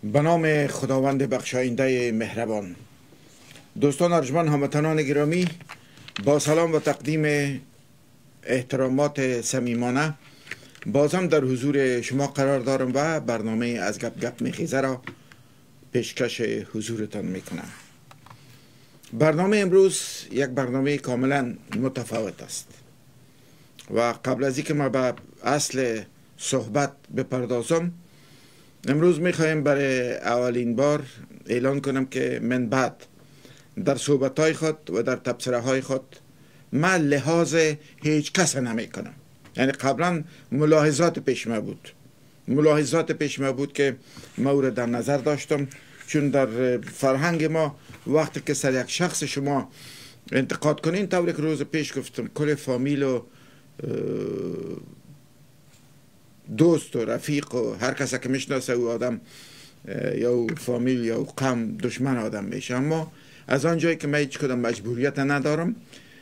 به نام خداوند بخشاینده مهربان. دوستان ارجمند، هموطنان گرامی، با سلام و تقدیم احترامات صمیمانه بازم در حضور شما قرار دارم و برنامه از گپ میخیزه را پیشکش حضورتان میکنم. برنامه امروز یک برنامه کاملا متفاوت است و قبل از اینکه ما به اصل صحبت بپردازم، امروز میخوایم برای اولین بار اعلان کنم که من بعد در صحبتهای خود و در تبصره های خود من لحاظ هیچ کس نمی کنم. یعنی قبلا ملاحظات پیش ما بود که ما او را در نظر داشتم، چون در فرهنگ ما وقتی که سر یک شخص شما انتقاد کنین، طوری که روز پیش گفتم کل فامیل و دوست و رفیق و هر کسی که میشناسه او آدم یا فامیل یا قوم دشمن آدم میشه. اما از آن جایی که من هیچ کدام مجبوریت ندارم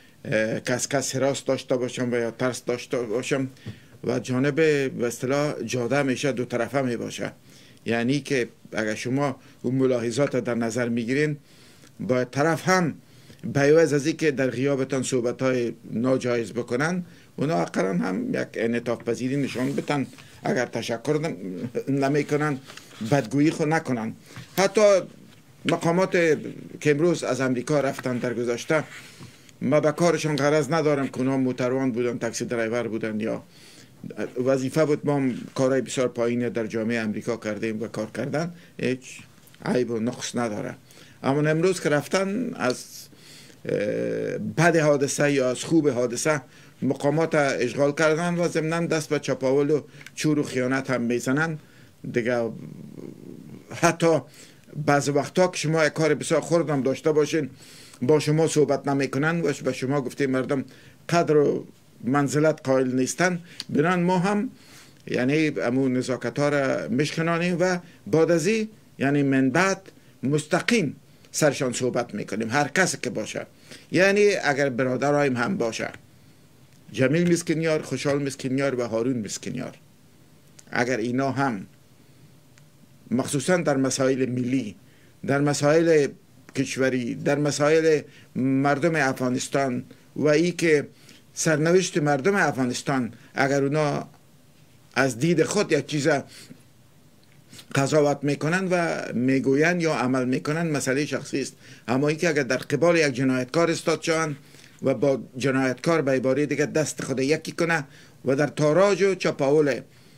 کس حراس داشته باشم و یا ترس داشته باشم و جانب به اصطلاح جاده میشه دو طرفه می باشه. یعنی که اگر شما اون ملاحظات در نظر میگیرین، با طرف هم بیواز از این که در غیابتان صحبت های ناجایز بکنن، اونا اقلا هم یک انعطاف پذیری نشان بدن. اگر تشکر نمیکنن، بدگویی خود نکنن. حتی مقامات که امروز از امریکا رفتن در گذشته، ما به کارشان غرض ندارم که اونا موتروان بودن، تاکسی درایور بودن یا وظیفه بود. ما کارهای بسیار پایینی در جامعه امریکا کردیم و کار کردن هیچ عیب و نقص نداره. اما امروز که رفتن، از بد حادثه یا از خوب حادثه مقامات اشغال کردن و ضمناً دست به چپاول و چور و خیانت هم میزنن دیگه. حتی بعض وقتا که شما یک کار بسیار خرد هم داشته باشین، با شما صحبت نمیکنن و به شما گفته مردم قدر و منزلت قائل نیستن، بنان ما هم یعنی امون نزاکت ها را میشکنانیم و بعد از این یعنی من بعد مستقیم سرشان صحبت میکنیم، هر کسی که باشه. یعنی اگر برادرایم هم باشه، جمیل مسکینیار، خوشحال مسکینیار و هارون مسکینیار، اگر اینا هم مخصوصا در مسائل ملی، در مسائل کشوری، در مسائل مردم افغانستان و ای که سرنوشت مردم افغانستان، اگر اونا از دید خود یک چیز قضاوت میکنن و میگوین یا عمل میکنن، مسئله شخصی است. اما ای که اگر در قبال یک جنایتکار استاد شوند و با جنایتکار به عباره دیگه دست خود یکی کنه و در تاراج و چپاول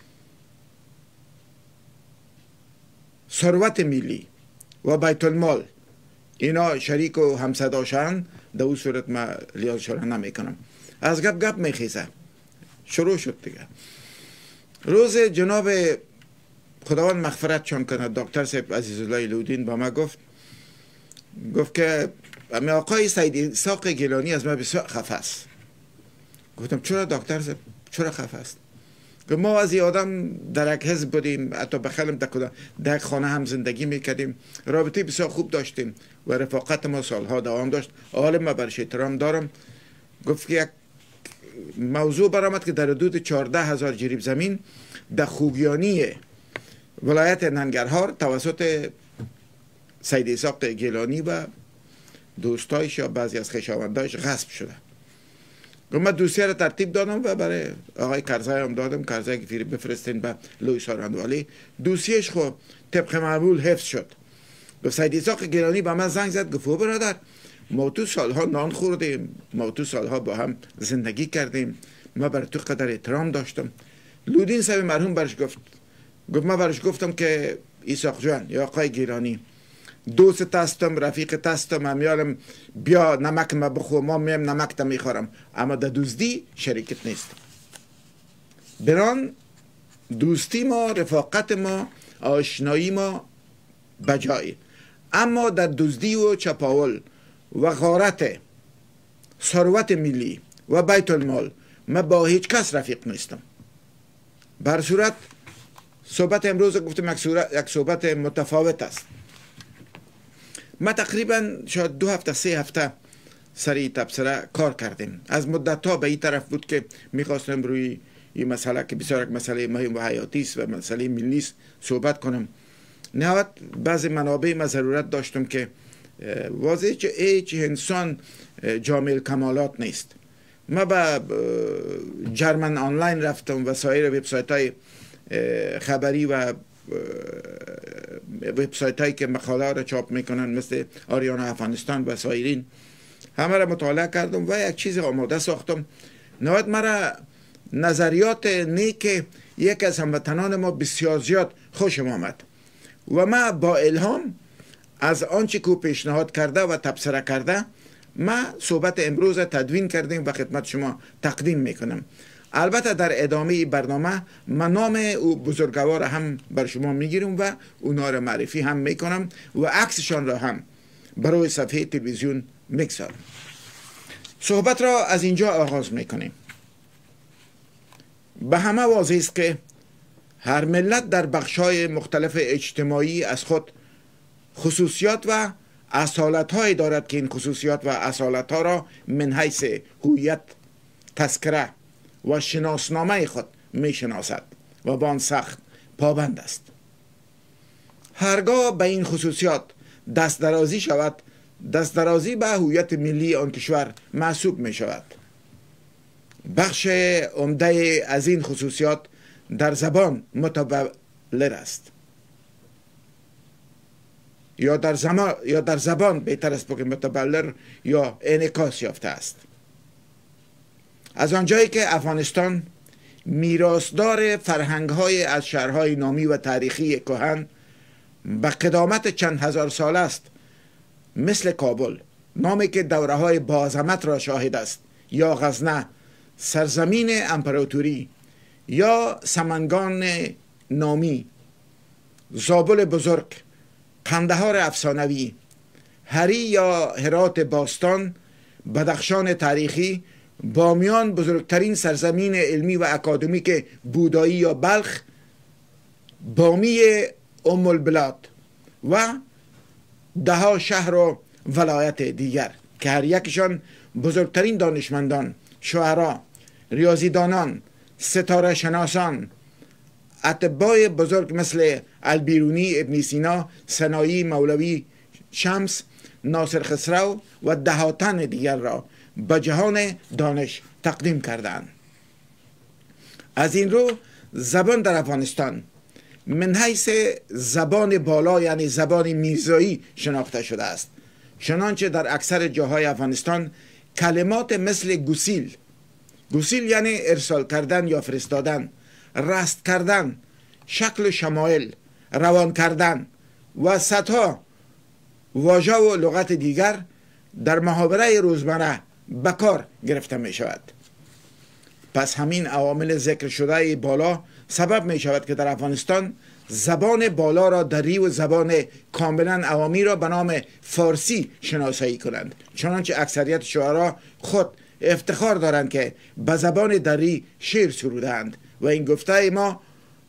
ثروت ملی و بیت المال اینا شریک و همصدا شوند، در اون صورت ما لیاز شوره نمی کنم. از گپ میخیزه شروع شد دیگه. روز جناب خداوند مغفرت چون کنه دکتر صاحب عزیزالله لودین با ما گفت که امی آقای سید اسحاق گیلانی از ما بسیار خفه است. گفتم چرا دکتر صاحب، چرا خفه است؟ که ما از این آدم در یک حزب بودیم، حتی بخلم در یک خانه هم زندگی میکردیم، رابطه بسیار خوب داشتیم و رفاقت ما سالها دوام داشت. عالم ما برش احترام دارم. گفت که یک موضوع برآمد که در حدود 14,000 جریب زمین در خوگیانی ولایت ننگرهار توسط سید اسحاق گیلانی و دوستایش یا بعضی از خویشاوندایش غصب شده. من دوسیه را ترتیب دادم و برای آقای کرزای هم دادم. کرزای که بفرستین به لوی سارندوالی. دوسیهش خو طبق معمول حفظ شد. گفت سید اسحاق گیلانی به من زنگ زد، گفت برادر ما تو سالها نان خوردیم، ما تو سالها با هم زندگی کردیم، ما برای تو قدر احترام داشتم. لودین صاحب مرحوم برش گفت من برش گفتم که اسحاق جان یا آقای گیلانی، دوست هستم، رفیق هستم، همیارم بیا نمک ما بخور، ما میم نمک تا میخورم، اما در دزدی شریکت نیست. بران دوستی ما، رفاقت ما، آشنایی ما بجایی، اما در دزدی و چپاول و غارت ثروت ملی و بیت المال من با هیچ کس رفیق نیستم. بر صورت صحبت امروز گفتم یک صحبت متفاوت است. ما تقریبا شاید 2 هفته 3 هفته سری تبصره کار کردیم. از مدت ها به این طرف بود که میخواستم روی این مسئله که بسیار یک مسئله مهم و حیاتی است و مسئله ملی است صحبت کنم. نهایت بعضی منابع ما ضرورت داشتم که واضح که هیچ انسان جامع کمالات نیست. ما به جرمن آنلاین رفتم و سایر وبسایت های خبری و وبسایت هایی که مقاله را چاپ میکنن مثل آریانا افغانستان و سایرین، همه را مطالعه کردم و یک چیز آماده ساختم. نهایت مرا نظریات نیک یک از هموطنان ما بسیار زیاد خوشم آمد و ما با الهام از آنچه که پیشنهاد کرده و تبصره کرده ما صحبت امروز تدوین کردیم و خدمت شما تقدیم میکنم. البته در ادامه برنامه من نام او بزرگوار هم بر شما میگیرم و اونا را معرفی هم میکنم و عکسشان را هم برای صفحه تلویزیون میگذارم. صحبت را از اینجا آغاز میکنیم. به همه واضح است که هر ملت در بخش‌های مختلف اجتماعی از خود خصوصیات و اصالت‌هایی دارد که این خصوصیات و اصالت‌ها را من حیث هویت، تذکره و شناسنامه خود میشناسد و با آن سخت پابند است. هرگاه به این خصوصیات دست درازی شود، دست درازی به هویت ملی آن کشور محسوب می شود. بخش عمده از این خصوصیات در زبان متبلور است یا در زبان بهتر است بگیم متبلور یا انعکاس یافته است. از آنجایی که افغانستان میراثدار فرهنگ‌های از شهرهای نامی و تاریخی کهن به قدامت چند هزار سال است، مثل کابل، نامی که دوره‌های باعظمت را شاهد است، یا غزنه، سرزمین امپراتوری، یا سمنگان نامی، زابل بزرگ، قندهار افسانوی، هری یا هرات باستان، بدخشان تاریخی، بامیان بزرگترین سرزمین علمی و اکادمیک بودایی یا بلخ، بامی ام البلاد و دهها شهر و ولایت دیگر که هر یکشان بزرگترین دانشمندان، شاعران، ریاضیدانان، ستاره شناسان، اطبای بزرگ مثل البیرونی، ابن سینا، سنایی، مولوی شمس، ناصر خسرو و دهاتن دیگر را به جهان دانش تقدیم کردند. از این رو زبان در افغانستان من حیث زبان بالا یعنی زبان میرزایی شناخته شده است، چنانچه در اکثر جاهای افغانستان کلمات مثل گسیل یعنی ارسال کردن یا فرستادن، رست کردن، شکل شمایل، روان کردن و صدها واژه و لغت دیگر در محاوره روزمره به کار گرفته می شود. پس همین عوامل ذکر شده بالا سبب می شود که در افغانستان زبان بالا را دری و زبان کاملا عوامی را به نام فارسی شناسایی کنند، چنانچه اکثریت شعرا خود افتخار دارند که به زبان دری شعر سرودند و این گفته ما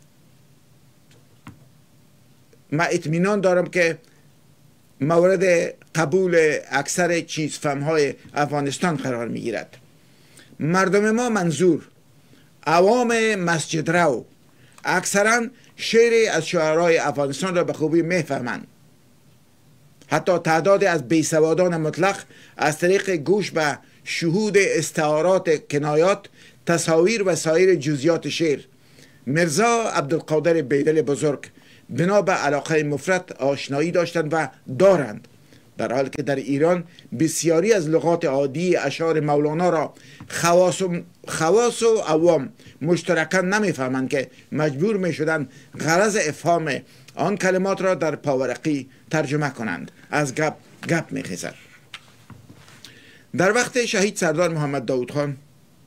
اطمینان دارم که مورد قبول اکثر چیزفهم‌های افغانستان قرار می‌گیرد. مردم ما منظور عوام مسجد رو اکثرا شعر از شاعرای افغانستان را به خوبی میفهمند. حتی تعداد از بیسوادان مطلق از طریق گوش به شهود استعارات، کنایات، تصاویر و سایر جزئیات شعر مرزا عبدالقادر بیدل بزرگ بنا به علاقه مفرط آشنایی داشتند و دارند، در حالی که در ایران بسیاری از لغات عادی اشعار مولانا را خواص و عوام مشترکاً نمیفهمند که مجبور می شدند غرض افهام آن کلمات را در پاورقی ترجمه کنند. از گپ می خیزد. در وقت شهید سردار محمد داود خان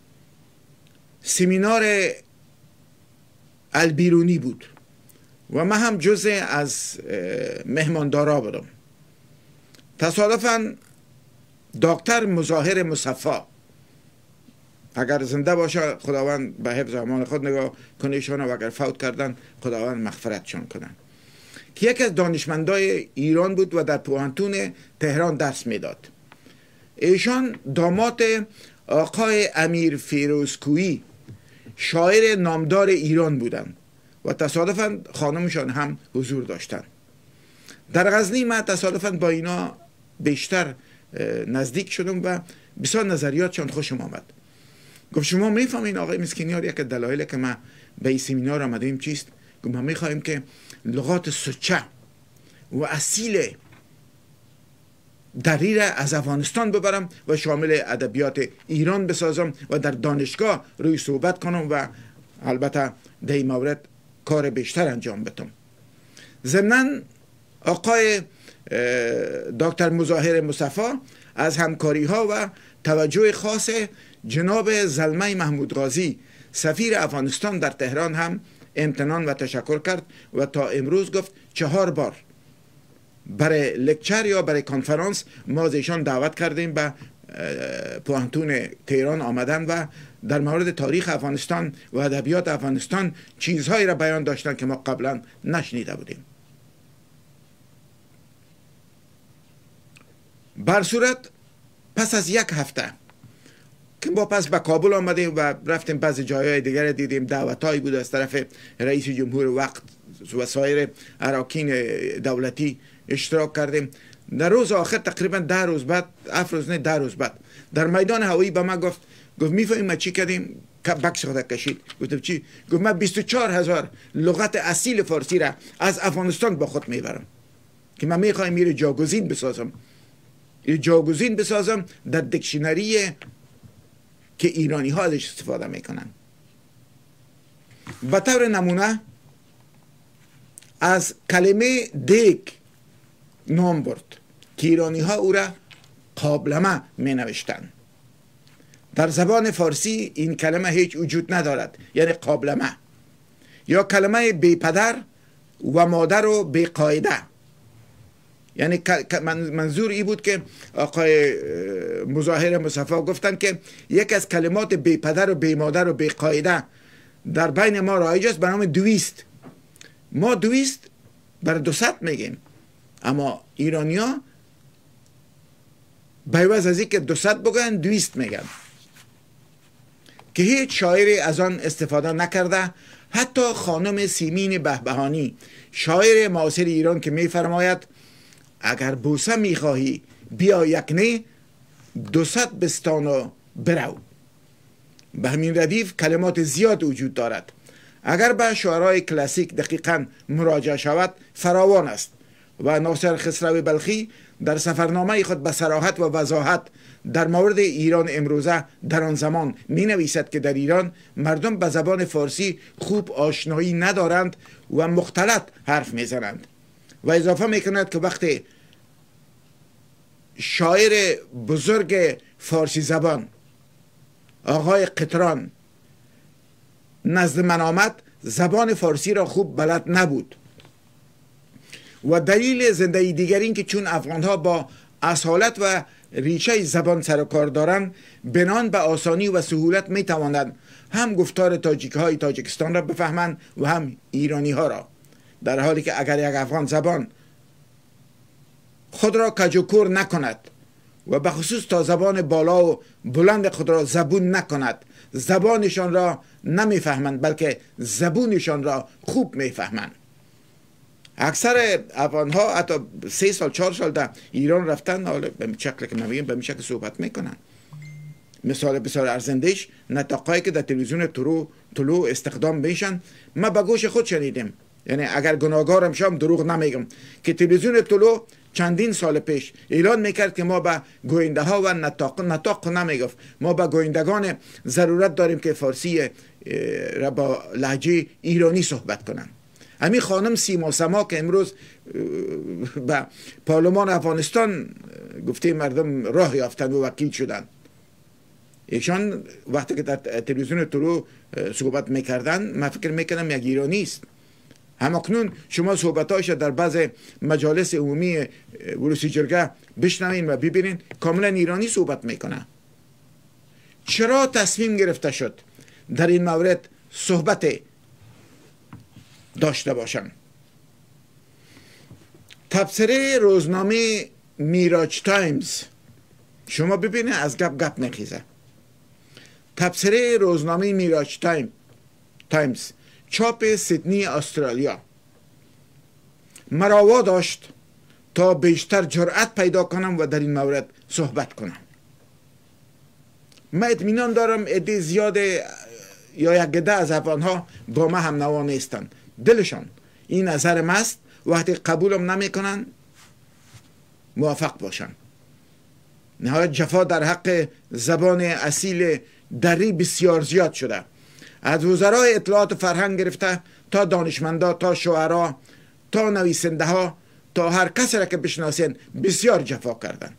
سمینار البیرونی بود و من هم جزء از مهماندارا بودم. تصادفاً دکتر مظاهر مصفا، اگر زنده باشه خداوند به حفظ امان خود نگاه کنه ایشان، و اگر فوت کردن خداوند مغفرتشان کنه، که یکی از دانشمندای ایران بود و در پوهنتون تهران درس میداد. ایشان داماد آقای امیر فیروزکویی شاعر نامدار ایران بودند و تصادفاً خانمشان هم حضور داشتند. در غزنی من تصادفاً با اینا بیشتر نزدیک شدم و بسیار نظریاتشان خوشم آمد. گفت شما میفهمین آقای مسکینیار یک دلایلی که ما به این سمینار آمدیم چیست؟ گفت ما میخواهیم که لغات سوچه و اصیل دری را از افغانستان ببرم و شامل ادبیات ایران بسازم و در دانشگاه روی صحبت کنم و البته در این مورد کار بیشتر انجام بدم. ضمناً آقای دکتر مظاهر مصطفی از همکاری ها و توجه خاص جناب زلمه محمود غازی سفیر افغانستان در تهران هم امتنان و تشکر کرد و تا امروز گفت 4 بار برای لکچر یا برای کنفرانس ما از ایشان دعوت کردیم به پوهنتون تهران آمدن و در مورد تاریخ افغانستان و ادبیات افغانستان چیزهایی را بیان داشتن که ما قبلا نشنیده بودیم. بر صورت پس از 1 هفته که ما پس به کابل آمدیم و رفتیم بعضی جایهای دیگر دیدیم، دعوتایی بود از طرف رئیس جمهور وقت و سایر اراکین دولتی اشتراک کردیم. در روز آخر تقریبا 10 روز بعد 7 روز نه 10 روز بعد در میدان هوایی به من گفت میفهمی ما چی کردیم؟ بکس خود کشید. گفتم چی؟ گفت من 24,000 لغت اصیل فارسی را از افغانستان با خود میبرم که من میخوایم میره جاگزین بسازم در دیکشنری که ایرانی ها ازش استفاده میکنن. به طور نمونه از کلمه دیگ نام برد که ایرانی ها او را قابلمه می نوشتن. در زبان فارسی این کلمه هیچ وجود ندارد، یعنی قابلمه، یا کلمه بی پدر و مادر و بی قاعده. یعنی منظور ای بود که آقای مظاهر مصطفی گفتن که یک از کلمات بی پدر و بی مادر و بی قاعده در بین ما رایج است به نام دویست. ما دویست بر 200 میگیم، اما ایرانیا به عوض از اینکه 200 بگن 200 میگن که هیچ شاعری از آن استفاده نکرده. حتی خانم سیمین بهبهانی شاعر معاصر ایران که میفرماید اگر بوسه میخواهی بیا یکنه 200 بستان و برو. به همین ردیف کلمات زیاد وجود دارد. اگر به شعرهای کلاسیک دقیقا مراجعه شود فراوان است و ناصر خسرو بلخی در سفرنامه خود به صراحت و وضاحت در مورد ایران امروزه در آن زمان می نویسد که در ایران مردم به زبان فارسی خوب آشنایی ندارند و مختلط حرف می زنند و اضافه می کند که وقتی شاعر بزرگ فارسی زبان آقای قطران نزد من آمد زبان فارسی را خوب بلد نبود و دلیل زندگی دیگر این که چون افغانها با اصالت و ریشه زبان سر و کار دارند بنان به آسانی و سهولت می توانند هم گفتار تاجیک های تاجیکستان را بفهمند و هم ایرانی ها را، در حالی که اگر یک افغان زبان خود را کجوکور نکند و به خصوص تا زبان بالا و بلند خود را زبون نکند زبانشان را نمیفهمند بلکه زبونشان را خوب میفهمند. اکثر افغان ها حتی 3 سال 4 سال در ایران رفتن، حالا به شکل که من میگم به شکل صحبت میکنن. مثال بسیار ارزندهش نطاقایی که در تلویزیون طلوع استخدام میشن ما به گوش خود شنیدیم، یعنی اگر گناهکارم شام دروغ نمیگم که تلویزیون طلوع چندین سال پیش اعلان میکرد که ما به گوینده ها و نطاق نمیگفت، ما به گویندگان ضرورت داریم که فارسی را با لهجه ایرانی صحبت کنن. همین خانم سیما سما که امروز به پارلمان افغانستان گفته مردم راه یافتن و وکیل شدن، ایشان وقتی که در تلویزیون طلوع صحبت میکردن من فکر میکردم یک ایرانی است. همکنون شما صحبتاش در بعض مجالس عمومی ولسی جرگه بشنوین و ببینین کاملا ایرانی صحبت میکنه. چرا تصمیم گرفته شد در این مورد صحبت داشته باشم؟ تبصره روزنامه میراج تایمز، شما ببینید از گپ نخیزه. تبصره روزنامه میراج تایمز چاپ سیدنی استرالیا مرا داشت تا بیشتر جرأت پیدا کنم و در این مورد صحبت کنم. من اطمینان دارم عده زیاد یا یک عده از افغانها با ما هم نوا نیستند. دلشان این نظر ماست، وقتی قبولم نمیکنن موافق باشن. نهایت جفا در حق زبان اصیل دری بسیار زیاد شده. از وزرای اطلاعات و فرهنگ گرفته تا دانشمندا، تا شاعرها، تا نویسنده ها، تا هر کسی را که بشناسین بسیار جفا کردن.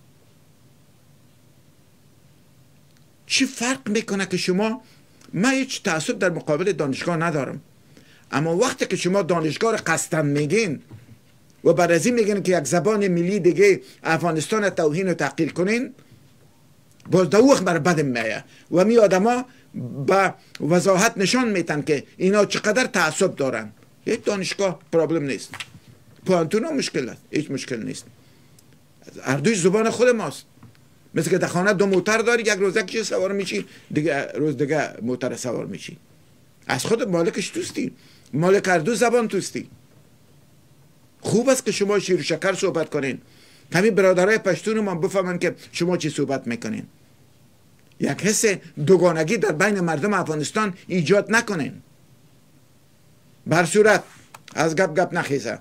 چی فرق میکنه که شما، من هیچ تعصب در مقابل دانشگاه ندارم، اما وقتی که شما دانشگاه را قصدن میگین و بعد از این میگین که یک زبان ملی دیگه افغانستان توهین و تحقیر کنین، باز در وقت بر بدم میایه و می آدما با وضاحت نشان میتن که اینا چقدر تعصب دارن. هیچ دانشگاه پرابلم نیست، پوانتون هم مشکل است، هیچ مشکل نیست. اردوش زبان خود ماست. مثل که در خانه دو موتر داری، یک روز یکیش سوار میشی، دیگه روز دیگه موتر سوار میشی. از خود مالکش توستی، مالک اردو زبان توستی. خوب است که شما شیر و شکر صحبت کنین، همین برادرای پشتون ما بفهمن که شما چی صحبت میکنین. یک حس دوگانگی در بین مردم افغانستان ایجاد نکنین. بر صورت از گپ نخیزه.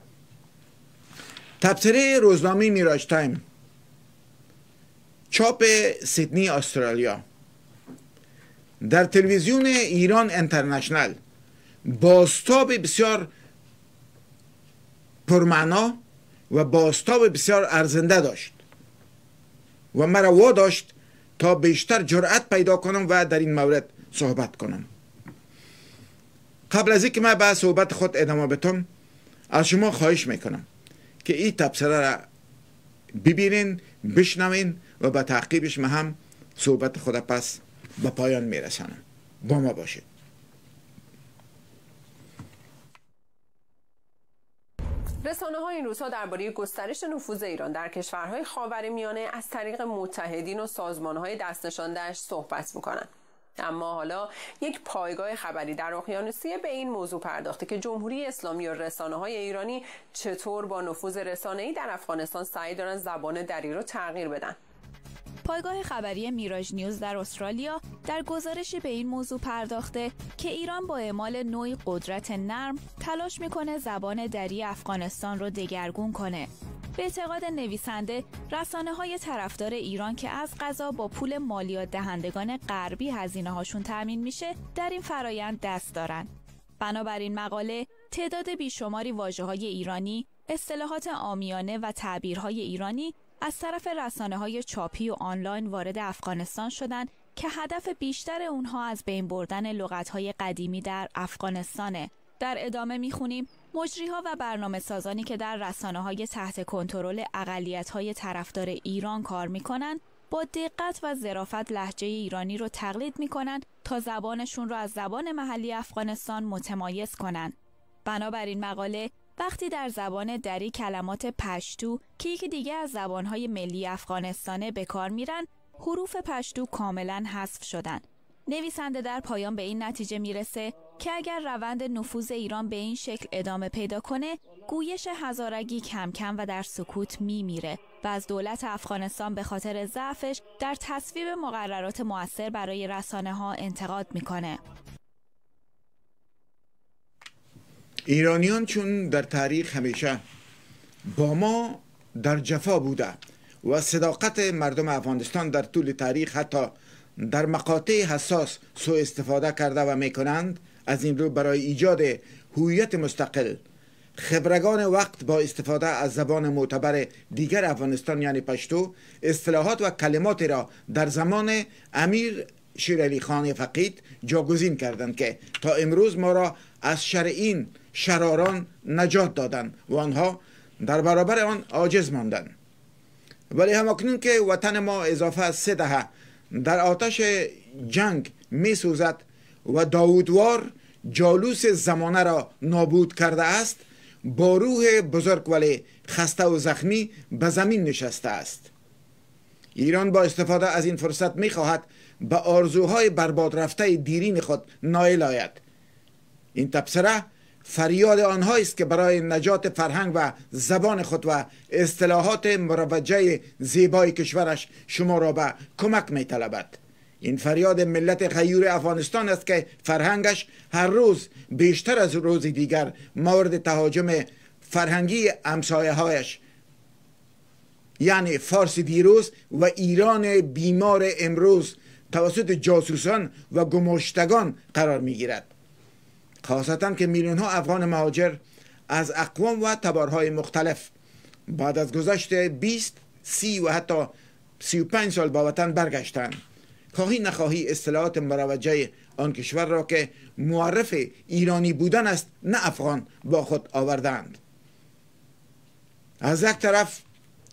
تبصره روزنامه میراج تایم چاپ سیدنی استرالیا در تلویزیون ایران انترنشنال بازتاب بسیار پرمعنا و بازتاب بسیار ارزنده داشت و مرا واداشت تا بیشتر جرأت پیدا کنم و در این مورد صحبت کنم. قبل از اینکه من به صحبت خود ادامه بدم، از شما خواهش میکنم که این تبصره را ببینین، بشنوین و به تعقیبش من هم صحبت خود پس به پایان میرسانم. با ما باشید. رسانه‌ها این روزها درباره گسترش نفوذ ایران در کشورهای خاورمیانه از طریق متحدین و سازمان‌های دستنشانده‌اش صحبت می‌کنند. اما حالا یک پایگاه خبری در اقیانوسیه به این موضوع پرداخته که جمهوری اسلامی و رسانه‌های ایرانی چطور با نفوذ رسانه‌ای در افغانستان سعی دارن زبان دری رو تغییر بدن. پایگاه خبری میراج نیوز در استرالیا در گزارشی به این موضوع پرداخته که ایران با اعمال نوعی قدرت نرم تلاش میکنه زبان دری افغانستان رو دگرگون کنه. به اعتقاد نویسنده، رسانه‌های طرفدار ایران که از قضا با پول مالیات دهندگان غربی هزینه هاشون تامین میشه، در این فرایند دست دارن. بنابراین مقاله تعداد بیشماری واژه‌های ایرانی، اصطلاحات عامیانه و تعبیرهای ایرانی از طرف رسانه‌های چاپی و آنلاین وارد افغانستان شدند که هدف بیشتر اونها از بین بردن لغت‌های قدیمی در افغانستانه. در ادامه می‌خونیم مجری‌ها و برنامه‌سازانی که در رسانه‌های تحت کنترل اقلیت‌های طرفدار ایران کار می‌کنند، با دقت و ظرافت لهجه ایرانی رو تقلید می‌کنند تا زبانشون رو از زبان محلی افغانستان متمایز کنند. بنابراین مقاله وقتی در زبان دری کلمات پشتو که یکی دیگه از زبانهای ملی افغانستانه به کار میرن، حروف پشتو کاملا حذف شدن. نویسنده در پایان به این نتیجه میرسه که اگر روند نفوذ ایران به این شکل ادامه پیدا کنه، گویش هزارگی کم کم و در سکوت میمیره و از دولت افغانستان به خاطر ضعفش در تصویب مقررات مؤثر برای رسانه‌ها انتقاد میکنه. ایرانیان چون در تاریخ همیشه با ما در جفا بوده و صداقت مردم افغانستان در طول تاریخ حتی در مقاطع حساس سوء استفاده کرده و میکنند، از این رو برای ایجاد هویت مستقل خبرگان وقت با استفاده از زبان معتبر دیگر افغانستان یعنی پشتو اصطلاحات و کلمات را در زمان امیر شیر علی خان فقید جاگزین کردند که تا امروز ما را از شر این شراران نجات دادند و آنها در برابر آن عاجز ماندند. ولی همکنون که وطن ما اضافه از 3 دهه در آتش جنگ می سوزد و داودوار جالوس زمانه را نابود کرده است، با روح بزرگ ولی خسته و زخمی به زمین نشسته است. ایران با استفاده از این فرصت می خواهد به آرزوهای برباد رفته دیرین خود نائل آید. این تبصره فریاد آنهایی است که برای نجات فرهنگ و زبان خود و اصطلاحات مروجه زیبای کشورش شما را به کمک می طلبد. این فریاد ملت غیور افغانستان است که فرهنگش هر روز بیشتر از روز دیگر مورد تهاجم فرهنگی همسایه هایش یعنی فارس دیروز و ایران بیمار امروز توسط جاسوسان و گماشتگان قرار می گیرد. خاصتا که میلیون ها افغان مهاجر از اقوام و تبارهای مختلف بعد از گذشت 20 30 و حتی 35 سال با وطن برگشتند. خواهی نخواهی اصطلاحات مروجه آن کشور را که معرف ایرانی بودن است نه افغان با خود آوردند. از یک طرف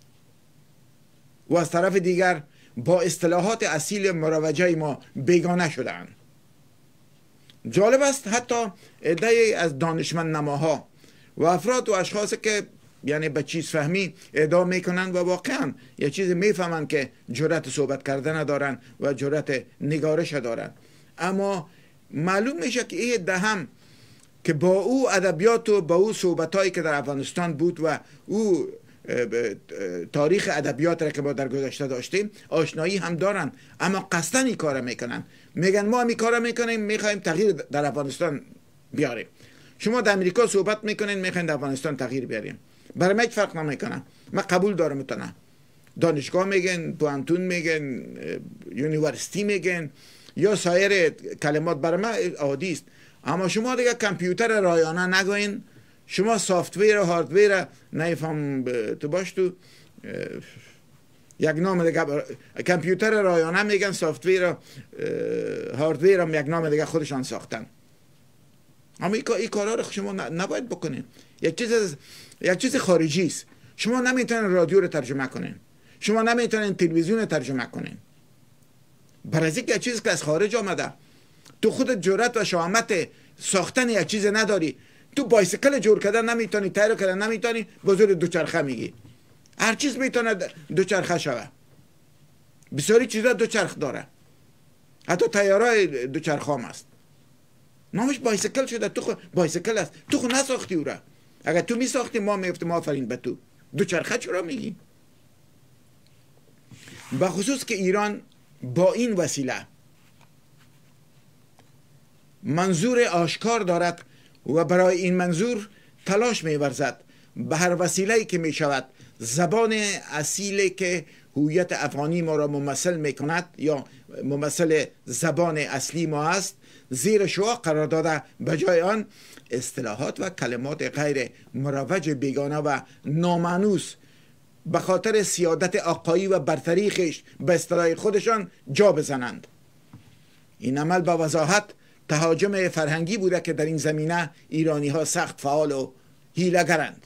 و از طرف دیگر با اصطلاحات اصیل مروجه ما بیگانه شدند. جالب است حتی عده‌ای از دانشمند نماها و افراد و اشخاصی که یعنی به چیز فهمی ادعا میکنند و واقعا یه چیز میفهمند که جرأت صحبت کردن ندارن و جرأت نگارش دارن، اما معلوم میشه که این ده هم که با او ادبیات و با او صحبتایی که در افغانستان بود و او تاریخ ادبیات را که ما در گذشته داشتیم آشنایی هم دارن، اما قصدن این کار میکنن. میگن ما هم این کار میکنیم، میخوایم تغییر در افغانستان بیاریم. شما در امریکا صحبت میکنین میخواین در افغانستان تغییر بیاریم. برای من فرق نمیکنه. من قبول دارم میتونم. دانشگاه میگن، پوانتون میگن، یونیورسیتی میگن یا سایر کلمات برای من عادی است. اما شما دیگه کامپیوتر رایانه نگوین، شما سافتویر و هاردویر نمیفهم تو باش تو یک نام دیگه کامپیوتر رایانه میگن، سافتویر و هاردویر هم یک نام دیگه خودشان ساختن. اما این کارا رو شما نباید بکنین. یک چیز خارجی است. شما نمیتونین رادیو رو ترجمه کنین، شما نمیتونین تلویزیون رو ترجمه کنین. برای یک چیزی که از خارج آمده تو خودت جرأت و شهامت ساختن یک چیز نداری. تو بایسیکل جور کردن نمیتونی، تایر کردن نمیتونی، بزرگ دوچرخه میگی. هر چیز میتونه دوچرخه شوه. بسیاری چیزا دوچرخ داره، حتی تایرای دوچرخه هم است. نامش بایسیکل شده. تو بایسیکل است، تو خود نساختی او را. اگر تو میساختی ما میگفتیم آفرین به تو. دوچرخه چرا میگی؟ به خصوص که ایران با این وسیله منظور آشکار دارد و برای این منظور تلاش می‌ورزد به هر وسیله‌ای که می‌شود زبان اصیلی که هویت افغانی ما را ممثل می‌کند یا ممثل زبان اصلی ما است زیر شعاع قرار داده، به جای آن اصطلاحات و کلمات غیر مروج بیگانه و نامانوس به خاطر سیادت آقایی و برتری خویش به اصطلاح خودشان جا بزنند. این عمل به وضاحت تهاجم فرهنگی بوده که در این زمینه ایرانی ها سخت فعال و حیله‌گرند.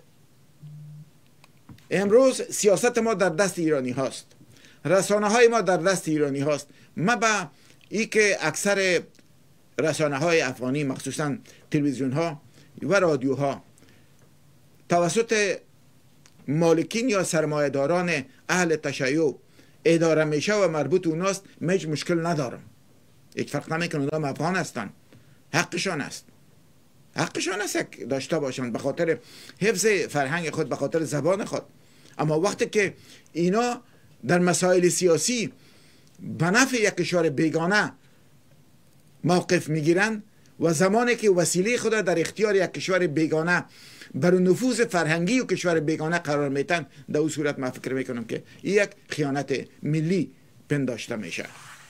امروز سیاست ما در دست ایرانی هاست، رسانه های ما در دست ایرانی هاست. ما به ای که اکثر رسانه های افغانی مخصوصا تلویزیون ها و رادیو ها توسط مالکین یا سرمایه‌داران اهل تشیع اداره میشه و مربوط اوناست، هیچ مشکل ندارم. هیچ فرق نمیکنه، اونها افغان هستن، حقشان است، حقشان است داشته باشند به خاطر حفظ فرهنگ خود، به خاطر زبان خود. اما وقتی که اینا در مسائل سیاسی به نفع یک کشور بیگانه موقف میگیرن و زمانی که وسیله خود در اختیار یک کشور بیگانه بر نفوذ فرهنگی و کشور بیگانه قرار میتن، در اون صورت من فکر میکنم که این یک خیانت ملی پنداشته میشه.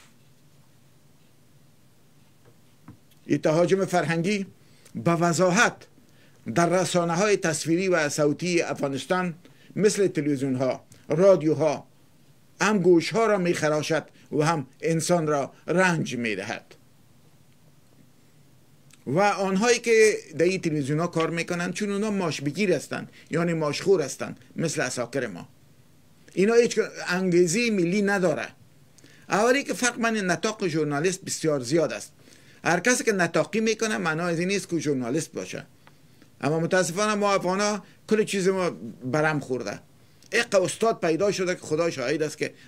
این تهاجم فرهنگی به وضاحت در رسانه های تصویری و صوتی افغانستان مثل تلویزیون ها، رادیو ها هم گوش ها را میخراشد و هم انسان را رنج میدهد. و آنهایی که در این تلویزیون ها کار میکنن چون اونا ماش بگیر هستن، یعنی ماشخور هستن مثل اساکر ما، اینا هیچ انگیزه ملی نداره. اولی که فرق من نطاق ژورنالیست بسیار زیاد است. هر کسی که نطاقی میکنه معنی از این نیست که ژورنالیست باشه. اما متاسفانه ما افغانا کل چیز ما برم خورده. یک استاد پیدا شده که خدا شاهد است که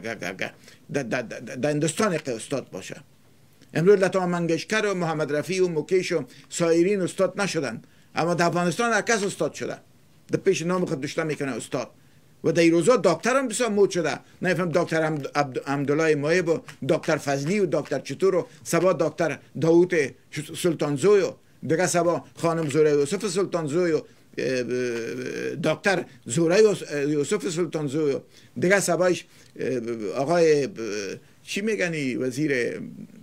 در هندوستان یک استاد باشه. امروز لتا منگشکر و محمد رفیع و مکیش و سایرین استاد نشدن، اما در افغانستان هر کس استاد شده، در پیش نام خود داشته میکنه استاد. و در این روزا دکتر هم بسیار مود شده، نفهم دکتر عبدالله مایب و دکتر فضلی و دکتر چطور و سبا دکتر داوود سلطانزوی و دیگه سبا خانم زوره یوسف سلطانزوی و دکتر زوره یوسف سلطانزوی و دیگه سبایش آقای چی میگنی وزیر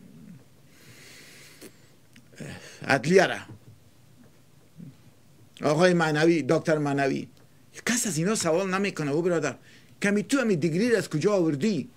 عدلیه را، آقای معنوی، دکتر معنوی. کس از اینا سوال نمیکنه او برادر کمی تو همی دیگری از کجا آوردی؟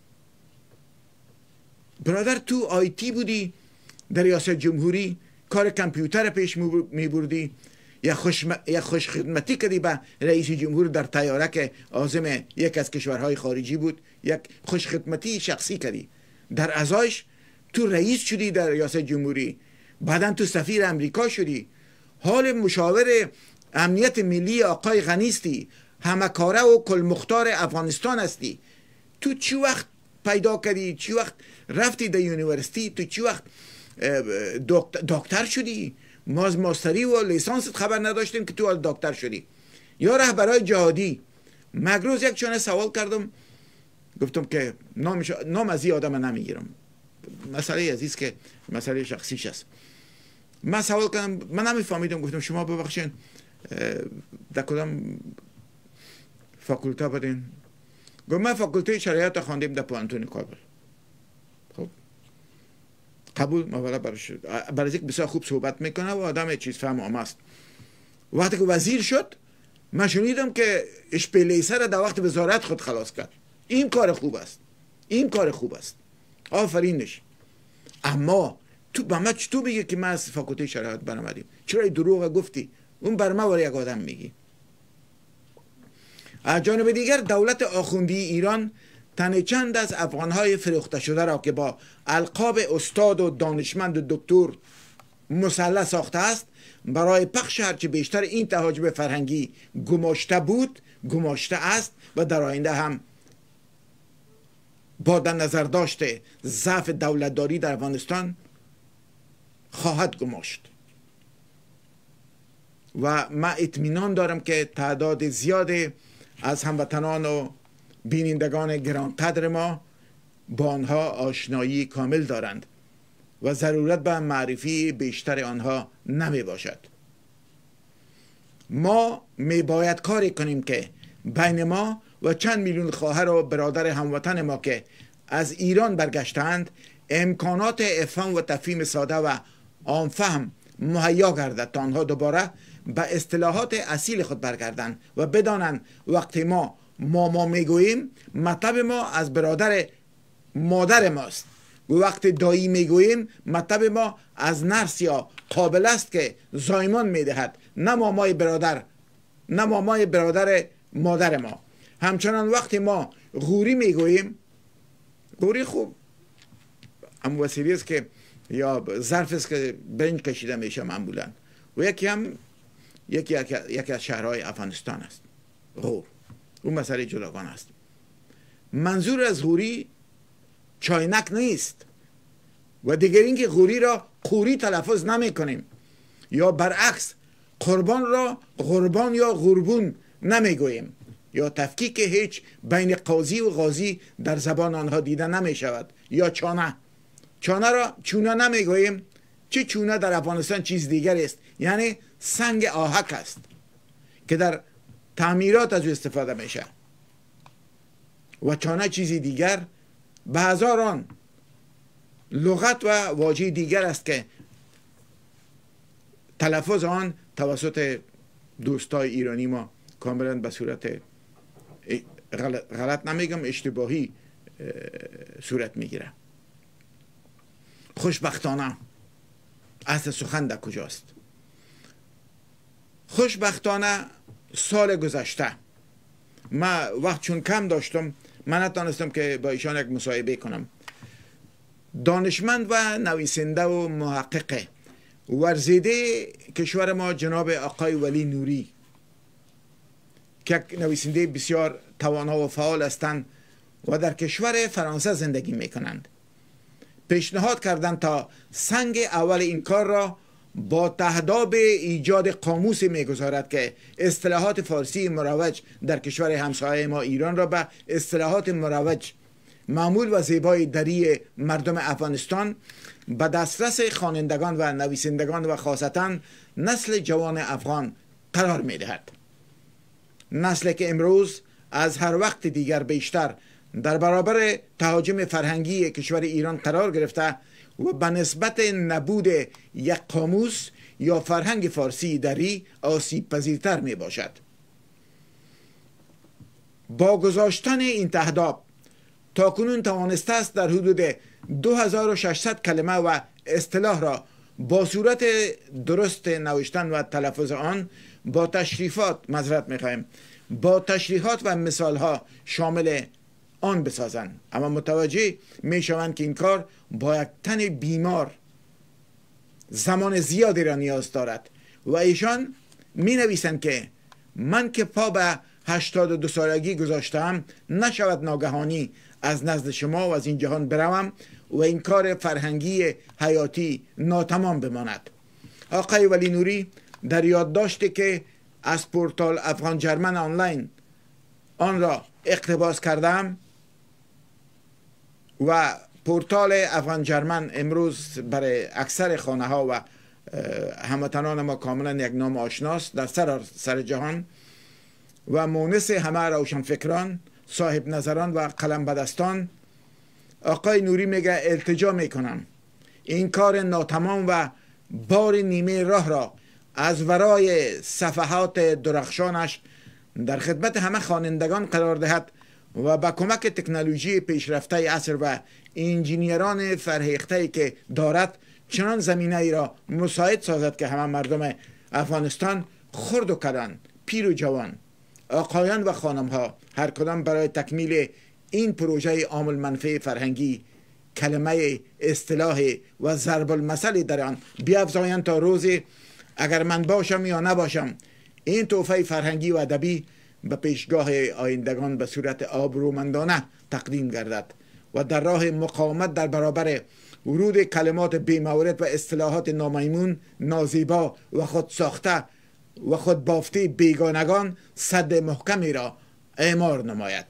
برادر تو آیتی بودی در ریاست جمهوری، کار کامپیوتر پیش میبردی، یا خوش خدمتی کردی به رئیس جمهور در طیاره که عازم یک از کشورهای خارجی بود، یک خوش خدمتی شخصی کردی، در ازایش تو رئیس شدی در ریاست جمهوری، بعدا تو سفیر امریکا شدی، حال مشاور امنیت ملی آقای غنی استی، همه کاره و کل مختار افغانستان هستی. تو چی وقت پیدا کردی؟ چی وقت رفتی در یونیورسیتی؟ تو چی وقت دکتر شدی؟ ما از ماستری و لیسانست خبر نداشتیم که تو دکتر شدی. یا رهبرای جهادی. مگروز یک چانه سوال کردم، گفتم که نام از این آدم نمیگیرم، مسئله عزیز که مسئله شخصیش است. من سوال کردم، من نمیفهمیدم، گفتم شما ببخشین در کدام فاکولته بودین؟ گفت من فاکولته شریعت خواندیم در پوهنتون کابل. خب قبول، ما برای یک بسیار خوب صحبت میکنه و آدم چیز فهم آم است. وقتی که وزیر شد من شنیدم که اشپیلیسه را در وقت وزارت خود خلاص کرد. این کار خوب است، این کار خوب است، آفرینش. اما تو به من چطور بگی که من از فاکولته شریعت برآمدیم؟ چرا دروغ گفتی؟ اون بر ما ولی یک آدم میگی. از جانب دیگر دولت آخوندی ایران تن چند از افغانهای فروخته شده را که با القاب استاد و دانشمند و دکتر مسلح ساخته است برای پخش هرچه بیشتر این تهاجم فرهنگی گماشته بود، گماشته است و در آینده هم با در نظر داشته ضعف دولتداری در افغانستان خواهد گماشت. و من اطمینان دارم که تعداد زیاد از هموطنان و بینندگان گرانقدر ما با آنها آشنایی کامل دارند و ضرورت به معرفی بیشتر آنها نمی باشد. ما می باید کاری کنیم که بین ما و چند میلیون خواهر و برادر هموطن ما که از ایران برگشتند امکانات افهام و تفهیم ساده و عامفهم مهیا گردد تا آنها دوباره به اصطلاحات اصیل خود برگردند و بدانند وقتی ما میگوییم مطلب ما از برادر مادر ماست و وقتی دایی میگوییم مطلب ما از نرس یا قابل است که زایمان میدهد، نه مامای برادر، نه مامای برادر مادر ما. همچنان وقتی ما غوری میگوییم، غوری خوب اما وسیله است که یا ظرف است که برنج کشیده میشه معمولا، و یکی از شهرهای افغانستان است غور. اون مسئله جداگان است. منظور از غوری چاینک نیست و دیگر اینکه غوری را قوری تلفظ نمی کنیم یا برعکس قربان را قربان یا قربون نمی گوییم یا تفکیک هیچ بین قاضی و غازی در زبان آنها دیده نمی شود. یا چانه را چونه نمی گوییم. چه چونه در افغانستان چیز دیگر است، یعنی سنگ آهک است که در تعمیرات از او استفاده میشه و چانه چیزی دیگر به هزاران لغت و واژه دیگر است که تلفظ آن توسط دوستای ایرانی ما کاملا به صورت غلط نمیگم اشتباهی صورت میگیره. خوشبختانه اصل سخن در کجاست؟ خوشبختانه سال گذشته من وقت چون کم داشتم من نتانستم که با ایشان یک مصاحبه کنم. دانشمند و نویسنده و محقق ورزیده کشور ما جناب آقای ولی نوری که نویسنده بسیار توانا و فعال هستند و در کشور فرانسه زندگی میکنند پیشنهاد کردند تا سنگ اول این کار را با تهداب ایجاد قاموسی میگذارد که اصطلاحات فارسی مروج در کشور همسایه ما ایران را به اصطلاحات مروج معمول و زیبای دری مردم افغانستان به دسترس خوانندگان و نویسندگان و خاصتا نسل جوان افغان قرار می دهد. نسلی که امروز از هر وقت دیگر بیشتر در برابر تهاجم فرهنگی کشور ایران قرار گرفته و به نسبت نبود یک قاموس یا فرهنگ فارسی دری آسیب پذیرتر می باشد. با گذاشتن این تهداب تاکنون توانسته است در حدود 2600 کلمه و اصطلاح را با صورت درست نوشتن و تلفظ آن با تشریفات با تشریحات و مثال ها شامل آن بسازند، اما متوجه می شوند که این کار با یک تن بیمار زمان زیادی را نیاز دارد و ایشان می نویسند که من که پا به 82 سالگی گذاشتم نشود ناگهانی از نزد شما و از این جهان بروم و این کار فرهنگی حیاتی ناتمام بماند. آقای ولی نوری در یادداشتی که از پورتال افغان جرمن آنلاین آن را اقتباس کردم و پورتال افغان جرمن امروز برای اکثر خانه ها و هموطنان ما کاملا یک نام آشناست در سر جهان و مونس همه روشنفکران، صاحب نظران و قلم بدستان، آقای نوری میگه التجا میکنم این کار ناتمام و بار نیمه راه را از ورای صفحات درخشانش در خدمت همه خوانندگان قرار دهد و با کمک تکنولوژی پیشرفته عصر و انجینیران فرهیخته که دارد چنان زمینه ای را مساعد سازد که همه مردم افغانستان خرد و کلان، پیر و جوان، آقایان و خانم ها هر کدام برای تکمیل این پروژه عامل منفع فرهنگی کلمه اصطلاح و ضرب المثل در آن بیافزایند تا روزی اگر من باشم یا نباشم این تحفه فرهنگی و ادبی به پیشگاه آیندگان به صورت آبرومندانه تقدیم گردد و در راه مقاومت در برابر ورود کلمات بی‌مورد و اصطلاحات نامیمون، نازیبا و خود ساخته و خود بافته بیگانگان سد محکمی را اعمار نماید.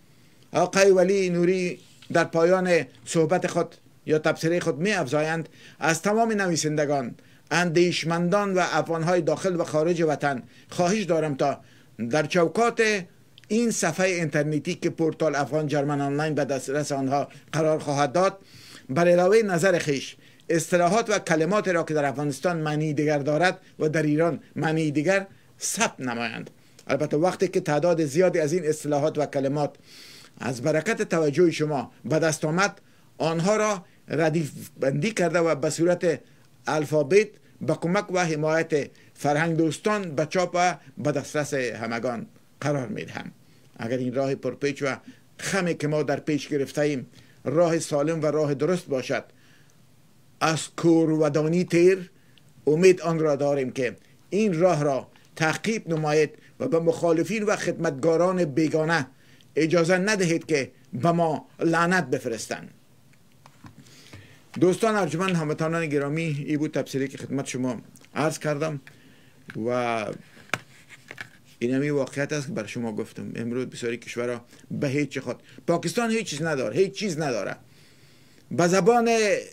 آقای ولی نوری در پایان صحبت خود یا تبصره خود می افزایند از تمام نویسندگان، اندیشمندان و افغانهای داخل و خارج وطن خواهش دارم تا در چوکات این صفحه اینترنتی که پورتال افغان جرمن آنلاین به دسترس آنها قرار خواهد داد بر علاوه نظر خیش اصطلاحات و کلمات را که در افغانستان معنی دیگر دارد و در ایران معنی دیگر ثبت نمایند. البته وقتی که تعداد زیادی از این اصطلاحات و کلمات از برکت توجه شما به دست آمد آنها را ردیف بندی کرده و به صورت الفابت با کمک و حمایت فرهنگ دوستان به چاپ و به دسترس همگان قرار میدهم. اگر این راه پرپیچ و خمی که ما در پیش گرفته ایم راه سالم و راه درست باشد، از کور و دانی تیر امید آن را داریم که این راه را تعقیب نماید و به مخالفین و خدمتگاران بیگانه اجازه ندهید که به ما لعنت بفرستند. دوستان ارجمند، هموطنان گرامی، این بود تبصره که خدمت شما عرض کردم و این همی واقعیت است که بر شما گفتم. امروز بسیاری کشورها به هیچ خود، پاکستان هیچ چیز نداره، هیچ چیز نداره، به زبان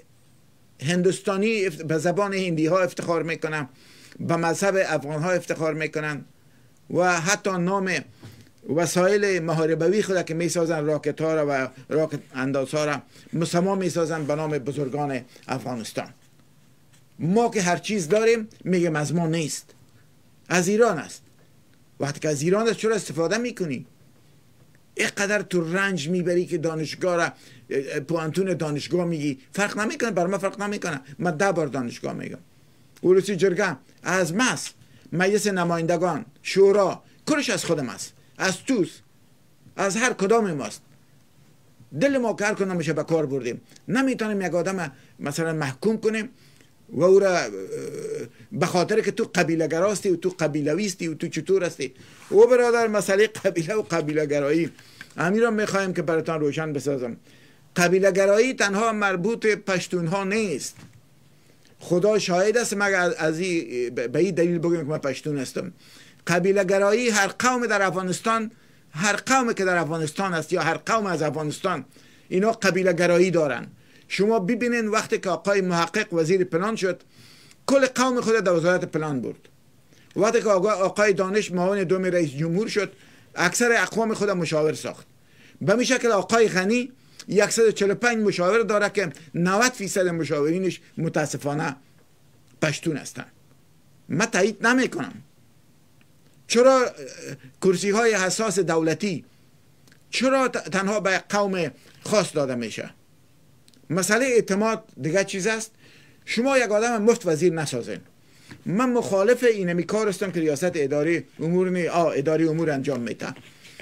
هندوستانی به زبان هندی ها افتخار میکنن، به مذهب افغان ها افتخار میکنن و حتی نام وسایل محاربوی خود که میسازن راکت ها را و راکت انداز ها را مسما میسازن به نام بزرگان افغانستان. ما که هر چیز داریم میگیم از ما نیست، از ایران است. وقتی که از ایران است چرا استفاده میکنی؟ اینقدر تو رنج میبری که دانشگاه را پوانتون دانشگاه میگی فرق نمیکنه، بر ما فرق نمیکنه. من 10 بار دانشگاه میگم. اولوسی جرگه از ماست، مجلس نمایندگان، شورا، کلش از خودم است، از توست، از هر کدام ماست. دل ما کار کنه میشه به کار بردیم. نمیتونیم یک آدم مثلا محکوم کنیم و او را به خاطر که تو قبیله گراستی و تو قبیلویستی و تو چطور هستی. او برادر مسئله قبیله و قبیله گرایی همین را میخوایم که براتان روشن بسازم. قبیله گرایی تنها مربوط پشتون ها نیست. خدا شاهد است، مگر از به این دلیل بگم که من پشتون هستم. قبیله گرایی هر قوم در افغانستان، هر قومی که در افغانستان است یا هر قوم از افغانستان، اینا قبیله گرایی دارن. شما ببینین وقتی که آقای محقق وزیر پلان شد، کل قوم خود در وزارت پلان برد. وقتی که آقای دانش معاون دوم رئیس جمهور شد، اکثر اقوام خود مشاور ساخت. به می شکل آقای غنی 145 مشاور داره که 90% مشاورینش متاسفانه پشتون هستند. من تایید نمی کنم. چرا کرسی های حساس دولتی چرا تنها به قوم خاص داده میشه؟ مسئله اعتماد دیگه چیز است. شما یک آدم مفت وزیر نسازین. من مخالف اینمی کار هستم که ریاست اداری امور انجام میده.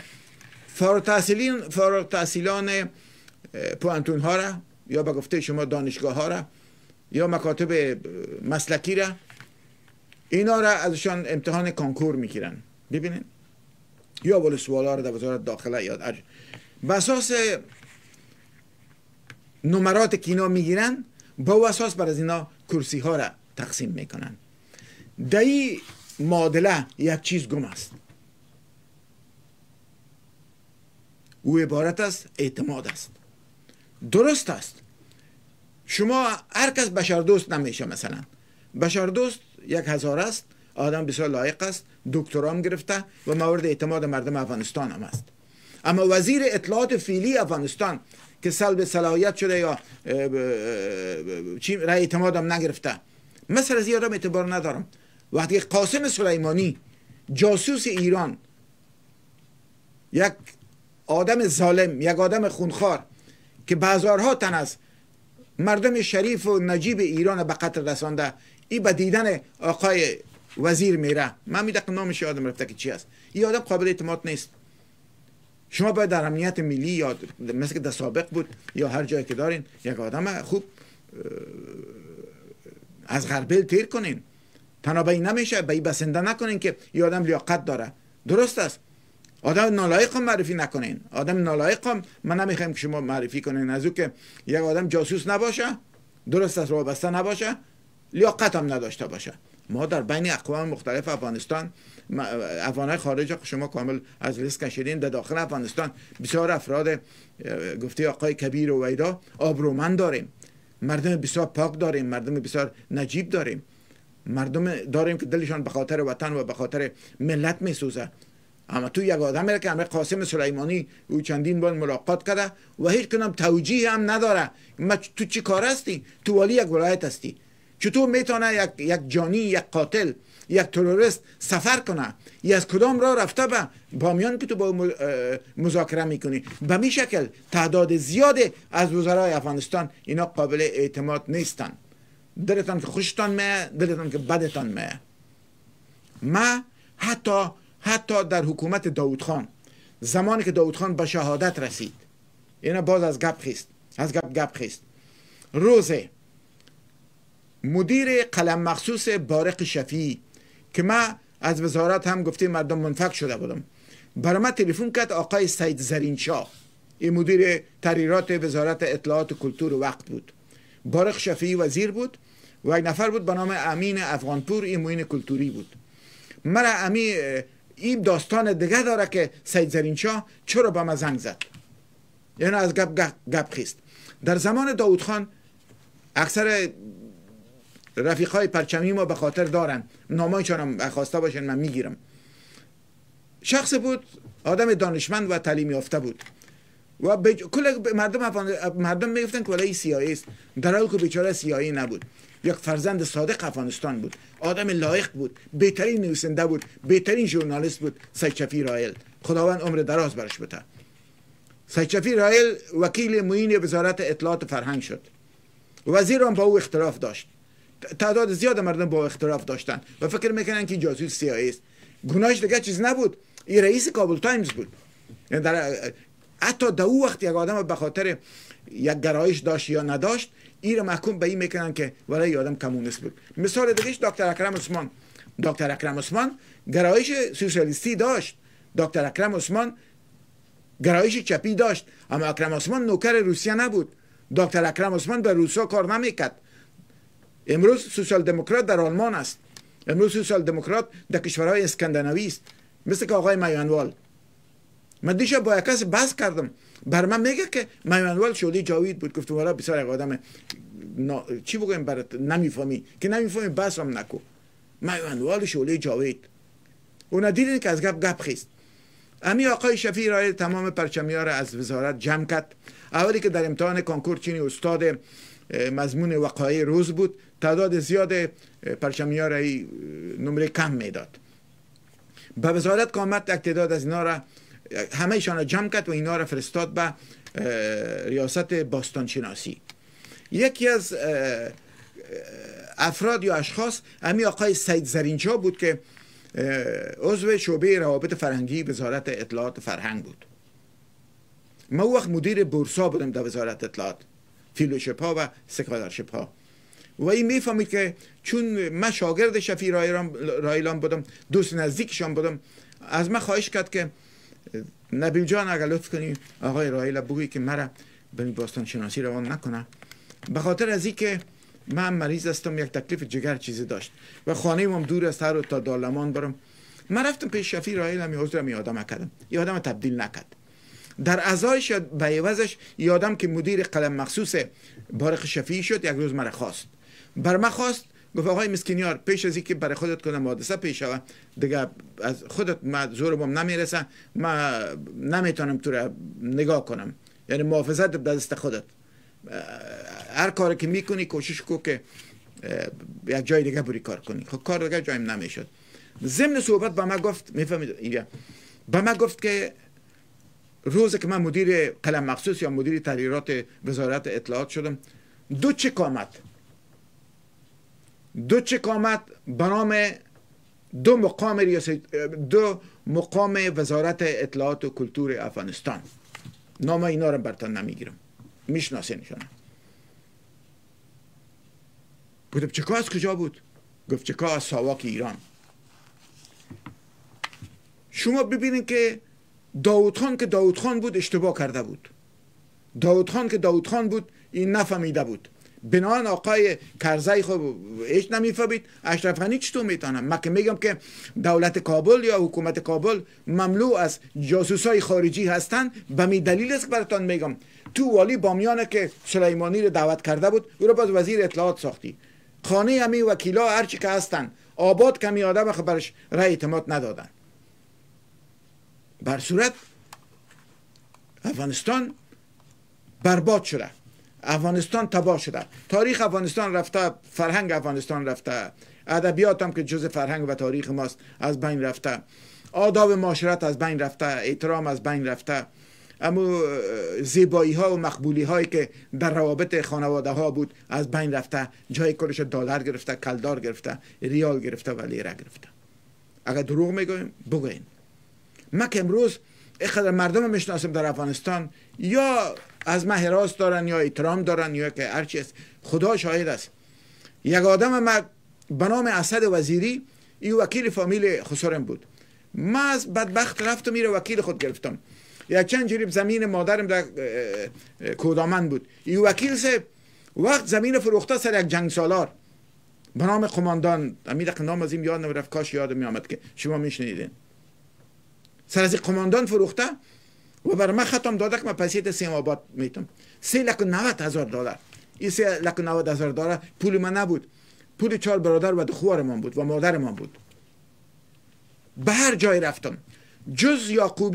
فارغ تحصیلان پوانتون ها را یا به گفته شما دانشگاه ها را یا مکاتب مسلکی را، اینا را ازشان امتحان کنکور میگیرن. ببینین، یا ول سوالا را در وزارت داخله یا به اساس نمرات که اینا میگیرن، با اساس بر از اینا کرسی ها را تقسیم میکنن. در این معادله یک چیز گم است، او عبارت است اعتماد است. درست است شما هر کس بشردوست نمیشه. مثلا بشردوست 1000 است، آدم بسیار لایق است، دکترام گرفته و مورد اعتماد مردم افغانستان هم است. اما وزیر اطلاعات فعلی افغانستان که سلب صلاحیت شده یا رای اعتماد هم نگرفته، مثل از این آدم اعتبار ندارم. وقتی قاسم سلیمانی جاسوس ایران، یک آدم ظالم، یک آدم خونخوار که به هزارها تن از مردم شریف و نجیب ایران به قتل رسانده، این به دیدن آقای وزیر میره، من میدقم نامش یادم رفته که چی است. این آدم قابل اعتماد نیست. شما باید در امنیت ملی یا مثل که در سابق بود یا هر جایی که دارین یک آدم خوب از غربل تیر کنین. تنها به این نمیشه، به این بسنده نکنین که این آدم لیاقت داره. درست است. آدم نالایق هم معرفی نکنین. آدم نالایق هم من نمیخوایم که شما معرفی کنین. از او که یک آدم جاسوس نباشه، درست است، وابسته نباشه، لیاقت هم نداشته باشه. ما در بین اقوام مختلف افغانستان، افغانهای خارج شما کامل از لیست کشیدین، در داخل افغانستان بسیار افراد گفته آقای کبیر و ویدا آبرومند داریم، مردم بسیار پاک داریم، مردم بسیار نجیب داریم، مردم داریم که دلشان به خاطر وطن و به خاطر ملت میسوزه. اما تو یک آدمی که همه قاسم سلیمانی او چندین بار ملاقات کرده و هیچ کنم توجیه هم نداره. تو چی کار هستی؟ تو والی یک ولایت هستی. چطور میتونه یک جانی، یک قاتل، یک تروریست سفر کنه؟ یا از کدام راه رفته به بامیان که تو با مذاکره میکنی؟ به می شکل تعداد زیاد از وزرای افغانستان اینا قابل اعتماد نیستن. دلتان که خوشتان میه، دلتان که بدتان میه. ما حتی در حکومت داود خان، زمانی که داود خان به شهادت رسید، اینا باز از گپ خیست، روز مدیر قلم مخصوص بارق شفیعی که من از وزارت هم گفته مردم منفک شده بودم، برای من تلفن کرد آقای سید زرین شاه، این مدیر تحریرات وزارت اطلاعات و کلتور وقت بود. بارق شفیعی وزیر بود و یک نفر بود به نام امین افغانپور، این معین کلتوری بود. مرا این داستان دیگه داره که سید زرین شاه چرا به من زنگ زد، یعنی از گپ خیست. در زمان داود خان اکثر رفیقای پرچمی ما به خاطر دارن، نامایشان هم خواسته باشن من میگیرم. شخص بود، آدم دانشمند و تعلیم یافته بود و کل مردم میگفتن که ولای سیایی است، در حالی که بیچاره سیایی نبود. یک فرزند صادق افغانستان بود، آدم لایق بود، بهترین نویسنده بود، بهترین ژورنالیست بود. سید شفیع رائل، خداوند عمر دراز برش بده. سید شفیع رائل وکیل معین وزارت اطلاعات فرهنگ شد. وزیر هم با او اختلاف داشت. تعداد زیاد مردم با اختلاف داشتن و فکر میکنن که جاسوس سیایی است. گناهش دیگه چیز نبود، این رئیس کابل تایمز بود. حتی در او وقت یک آدم به خاطر یک گرایش داشت یا نداشت، این را محکوم به این میکنن که ولای آدم کمونیست بود. مثال دیگهش دکتر اکرم عثمان گرایش سوسیالیستی داشت. دکتر اکرم عثمان گرایش چپی داشت، اما اکرم عثمان نوکر روسیه نبود. دکتر اکرم عثمان به روسا کار نمیکرد. امروز سوسیال دموکرات در آلمان است، امروز سوسیال دموکرات در کشورهای اسکاندیناوی است، مثل که آقای میانوال. من دیشب با یک کس بحث کردم، بر من میگه که میانوال شعله جاوید بود. گفتم والا بسیار یک آدم چی بگویم برات، نمیفهمی که نمیفهمی بحث هم نکو. میانوال شعله جاوید اونا دیدین که از گپ خیست. امی آقای شفیع رایل تمام پرچمیا را از وزارت جمع کرد. اولی که در امتحان کنکور چینی استاد مضمون وقایع روز بود، تعداد زیاد پرچمیا را نمره کم میداد. به وزارت آمد یک تعداد از اینا را همه ایشان را جمع کرد و اینا را فرستاد به ریاست باستان شناسی. یکی از افراد یا اشخاص امی آقای سید زرینجا بود که عضو شعبه روابط فرهنگی وزارت اطلاعات فرهنگ بود. من وقت مدیر بورسا بودم در وزارت اطلاعات، فیلوشپ ها و سکالرشپ ها. و این میفهمید که چون من شاگرد شفیع رایلان بودم، دوست نزدیکشان بودم، از من خواهش کرد که نبیل جان اگر لطف کنی آقای رایل بگویی که مرا به باستان شناسی روان نکنه، به خاطر از این که من مریض هستم، یک تکلیف جگر چیزی داشت و خانه هم دور است، هر رو تا دارلمان برم. من رفتم پیش شفیع رایل، هم عذرم یادم کردم، یادم تبدیل نکرد. در ازایش به عوضش یادم که مدیر قلم مخصوص بارق شفیع شد، یک روز مرا خواست، بر من خواست، گفت آقای مسکینیار پیش از اینکه برای خودت کنم حادثه پیش شود دیگه از خودت من زورم نمیرسه، من نمیتونم تو را نگاه کنم، یعنی محافظت دست خودت، هر کاری که میکنی کوشش کو که یک جای دیگه بری کار کنی. خب کار دیگه جایم نمیشد. ضمن صحبت با من گفت، میفهمید، با من گفت که روز که من مدیر قلم مخصوص یا مدیر تحریرات وزارت اطلاعات شدم، دو چک آمد به نام دو مقام وزارت اطلاعات و کلتور افغانستان. نام اینا رو برتن نمیگیرم، میشناسینشون. گفتم چکا از کجا بود؟ گفت چکا از ساواک ایران. شما ببینید که داود خان بود اشتباه کرده بود. داود خان بود این نفهمیده بود. بنان آقای کرزی خب هیچ نمیفهمید، اشرف غنی چطور میتونم؟ من که میگم که دولت کابل یا حکومت کابل مملو از جاسوسای خارجی هستن، به می دلیل است که براتون میگم. تو والی بامیانه که سلیمانی رو دعوت کرده بود، او رو باز وزیر اطلاعات ساختی. خانه همی وکیلا هرچی که هستن آباد کمی آدم خبرش رای اعتماد ندادن. بر صورت افغانستان برباد شده، افغانستان تباه شده، تاریخ افغانستان رفته، فرهنگ افغانستان رفته، ادبیات هم که جز فرهنگ و تاریخ ماست از بین رفته، آداب معاشرت از بین رفته، احترام از بین رفته، اما زیبایی ها و مقبولی هایی که در روابط خانواده ها بود از بین رفته، جای کلش دلار گرفته، کلدار گرفته، ریال گرفته و لیره گرفته. اگر دروغ میگویم بگوین. من که امروز اینقدر مردم میشناسم در افغانستان، یا از من حراس دارن یا احترام دارن یا که هر چیز، خدا شاهد است. یک آدم ما به نام اسد وزیری، این وکیل فامیل خسرم بود. من از بدبخت رفتم میره وکیل خود گرفتم. یک چند جریب زمین مادرم در کودامن بود. این وکیل سه وقت زمین فروخته سر یک جنگ سالار به نام قماندان، امید نام از این یاد نمیرفت، کاش یاد میامد که شما میشنیدین. سر از قماندان فروخته و بر من ختم داده که من پسیت سیم آباد میتم. 3,90,000 دلار. این 3,90,000 دلار پول من نبود، پول 4 برادر و دختر من بود و مادر من بود. به هر جای رفتم جز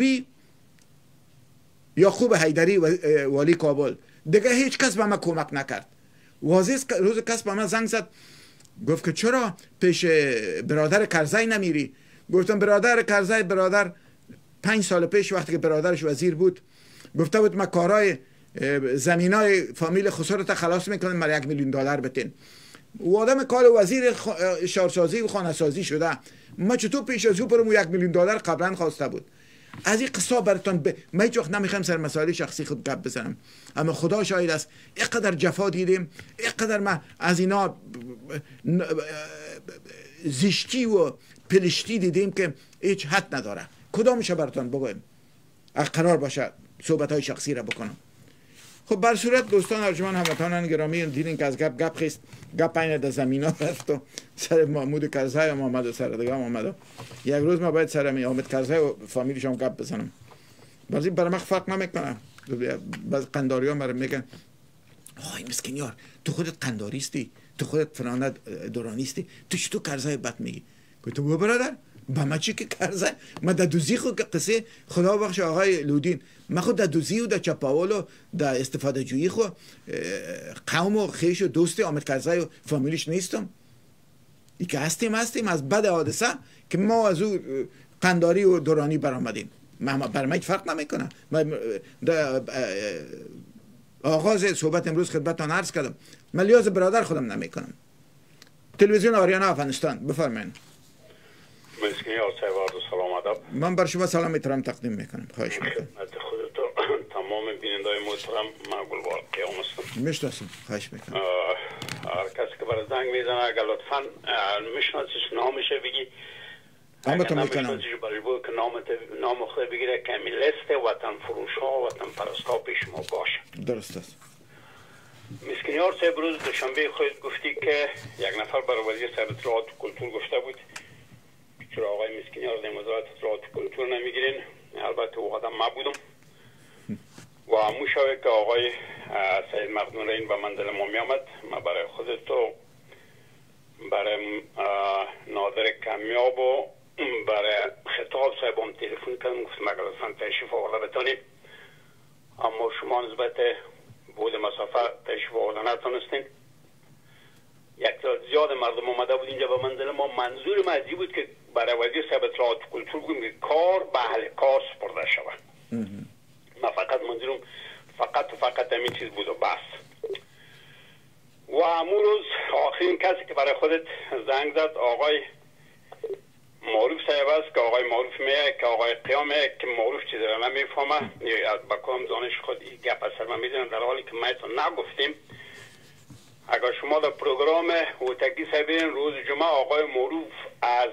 یعقوب حیدری والی کابل دیگه هیچ کس به من کمک نکرد. واضح روز کس به من زنگ زد، گفت که چرا پیش برادر کرزی نمیری؟ گفتم برادر کرزی، برادر 5 سال پیش وقتی که برادرش وزیر بود گفته بود ما کارهای زمینای فامیل خسرت خلاص میکنیم، مرا 1 میلیون دلار بتین. و آدم کار وزیر شهرسازی و خانه سازی شده، ما چطور پیش از او برم 1 میلیون دلار قبلا خواسته بود. از این قصه براتون من هیچ وقت نمیخوام سر مسائل شخصی خود گپ بزنم، اما خدا شاهد است اینقدر جفا دیدیم، اینقدر ما از اینا زشتی و پلشتی دیدیم که هیچ حد نداره. کدامش براتون بگویم؟ قرار باشه صحبت های شخصی را بکنم. خب بر صورت دوستان ارجمند هموطنان گرامی دیدین که از گپ خیست، گپ این در زمین ها رفت و سر محمود کرزی هم آمد و سر دیگه هم آمد. یک روز ما باید سر حامد کرزی و فامیلش هم گپ بزنم. بعضی برای من فرق نمیکنه. بعض قنداری ها برای میگن آی مسکینیار تو خودت قنداریستی، تو خودت فلان دورانیستی، تو چطور کرزی بد میگی؟ گفتم و برادر با ما چی که کرزی؟ ما در دوزی خود قصه خدا بخش آقای لودین، ما خود در دوزی و در چپاول و در استفاده جویی خود قوم و خیش و دوست حامد کرزی و فامیلش نیستم. ای که هستیم از بد حادثه که ما از او قنداری و دورانی برآمدیم. بر ما فرق نمیکنه. آغاز صحبت امروز خدمتتان عرض کردم من لیاز برادر خودم نمیکنم. تلویزیون آریانا افغانستان بفرمایید. مسکینیار صاحب سلام ادب. من بر شما سلام احترام تقدیم میکنم. خواهش میکنم. خدمت خودت تمام بینندگان محترم من گلبار قیام هستم. میشناسم. خواهش میکنم. هر کسی که برای زنگ میزنه اگر لطفاً میشناسیش نامش بگی. نامتون میکنم. برای بود که نام خود بگیره که همین لیست وطن فروش ها وطن پرست ها پیش ما باشه. درست است. مسکینیار صاحب روز دوشنبه خود گفتی که یک نفر برای وزیر صاحب اطلاعات و کلتور گفته بود چرا آقای مسکینیار در وزارت اطلاعات و کلتور نمیگیرین. البته او آدم ما بودم و همون شوه که آقای سید مقدون رین به منزل ما می آمد. ما برای خودت و برای ناظر کمیاب و برای خطاب صاحب هم تلفن کردم گفتم اگر اصلا تشریف آورده بتانیم اما شما نسبت بود مسافه تشریف آورده نتانستین. یک تعداد زیاد مردم آمده بود اینجا به منزل ما. منظور ما ازی بود که برای وزیر صاحب اطلاعات و کلتور بگیم که کار به اهل کار سپرده شود. من فقط منظورم فقط همین چیز بود و بس. و همون روز آخرین کسی که برای خودت زنگ زد آقای معروف صاحب است که آقای معروف میگه که آقای قیام میگه که معروف چیزی را نمیفهمه یا با کام دانش خود گپ اثر من میدونم در حالی که ما نگفتیم. اگر شما در پروگرام هوتکی صاحبین روز جمعه آقای معروف از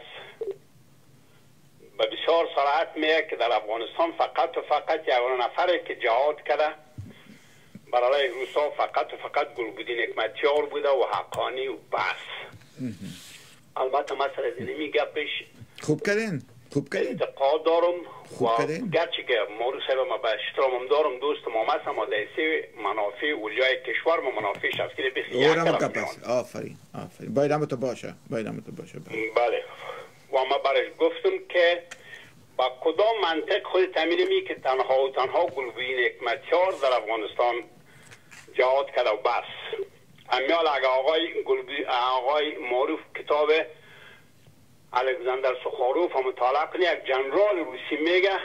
به بسیار صراحت میگه که در افغانستان فقط یک نفره که جهاد کرده برای روسا فقط گلبدین حکمتیار بوده و حقانی و بس. البته مثلا زنمی گپش خوب کردین اعتقاد دارم و گرچه که معروف صاحب ما به احترامم دارم دوست ما هستم اما دیسی منافع اولیای کشور و منافع شخصی بسیار یک طرف آفرین باید تو باشه بله. و ما برش گفتم که با کدام منطق خود تعمیر می که تنها گلبدین حکمتیار در افغانستان جهاد کرده و بس. امیال اگر آقای معروف کتاب الکساندر سخاروف هم مطالعه کنی یک جنرال روسی میگه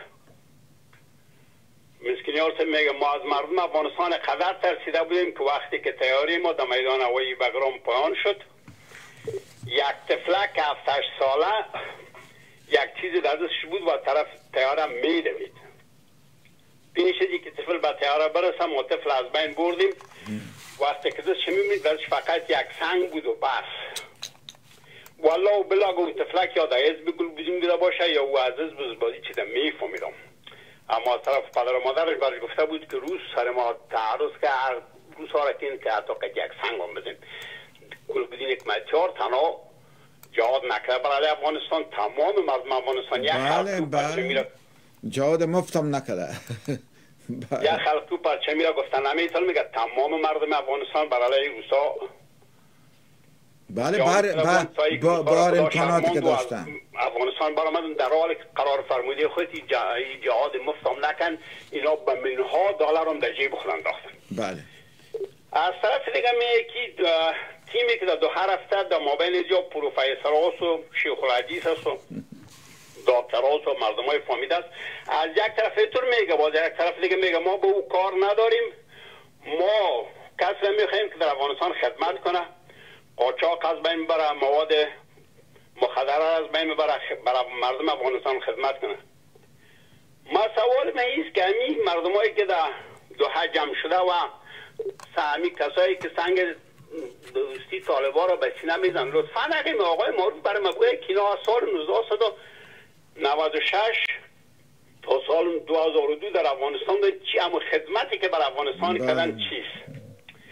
مسکینیار صاحب میگه ما از مردم افغانستان قدر ترسیده بودیم که وقتی که تیاری ما در میدان هوایی بگرام پایان شد یک طفلک 7-8 ساله یک چیزی در دستش بود و طرف تیاره میدوید. پیش ازی که طفل به تیاره برسه ما طفل از بین بردیم. وقتی که دستش میبینید درش فقط یک سنگ بود و بس. والله و بلاگ اون طفلک یا در حزب گلبدین بوده باشه یا او از حزب بازی چیده میفهمیدم. اما از طرف پدر و مادرش برش گفته بود که روز سر ما تعرض که هر روز ها رکین که حتی که یک سنگ هم بزن. گلبدین حکمتیار تنها جهاد نکرده برای افغانستان. تمام مردم افغانستان یک خلق تو پرچمی را جهاد مفتم نکرده. یک خلق تو پرچمی را گفتن نمیتون میگه تمام مردم افغانستان برای روسا بله بار امکاناتی که داشتن افغانستان برآمدن در حال قرار فرموده خود جهاد مفتم نکن اینا به منها دلار هم در جیب خود انداختن. بله. از طرف دیگه میگه تیمی که در 2 هفته در مابین اینجا پروفسورها و شیخ الحدیث است و دکترها و مردمای فهمیده است. از یک طرف اینطور میگه باز یک طرف دیگه میگه ما به او کار نداریم. ما کسی میخوایم که در افغانستان خدمت کنه. قاچاق از بین بره، مواد مخدر از بین بره، برای مردم افغانستان خدمت کنه. ما سوال من ایست که همین مردمایی که در دوحه جمع شده و همین کسایی که سنگ دوستی طالبا را به سینه میزن لطفا نگیم آقای معروف برای ما گویه که اینا سال 1996 تا سال 2002 در افغانستان چی اما خدمتی که بر افغانستان کردن چیست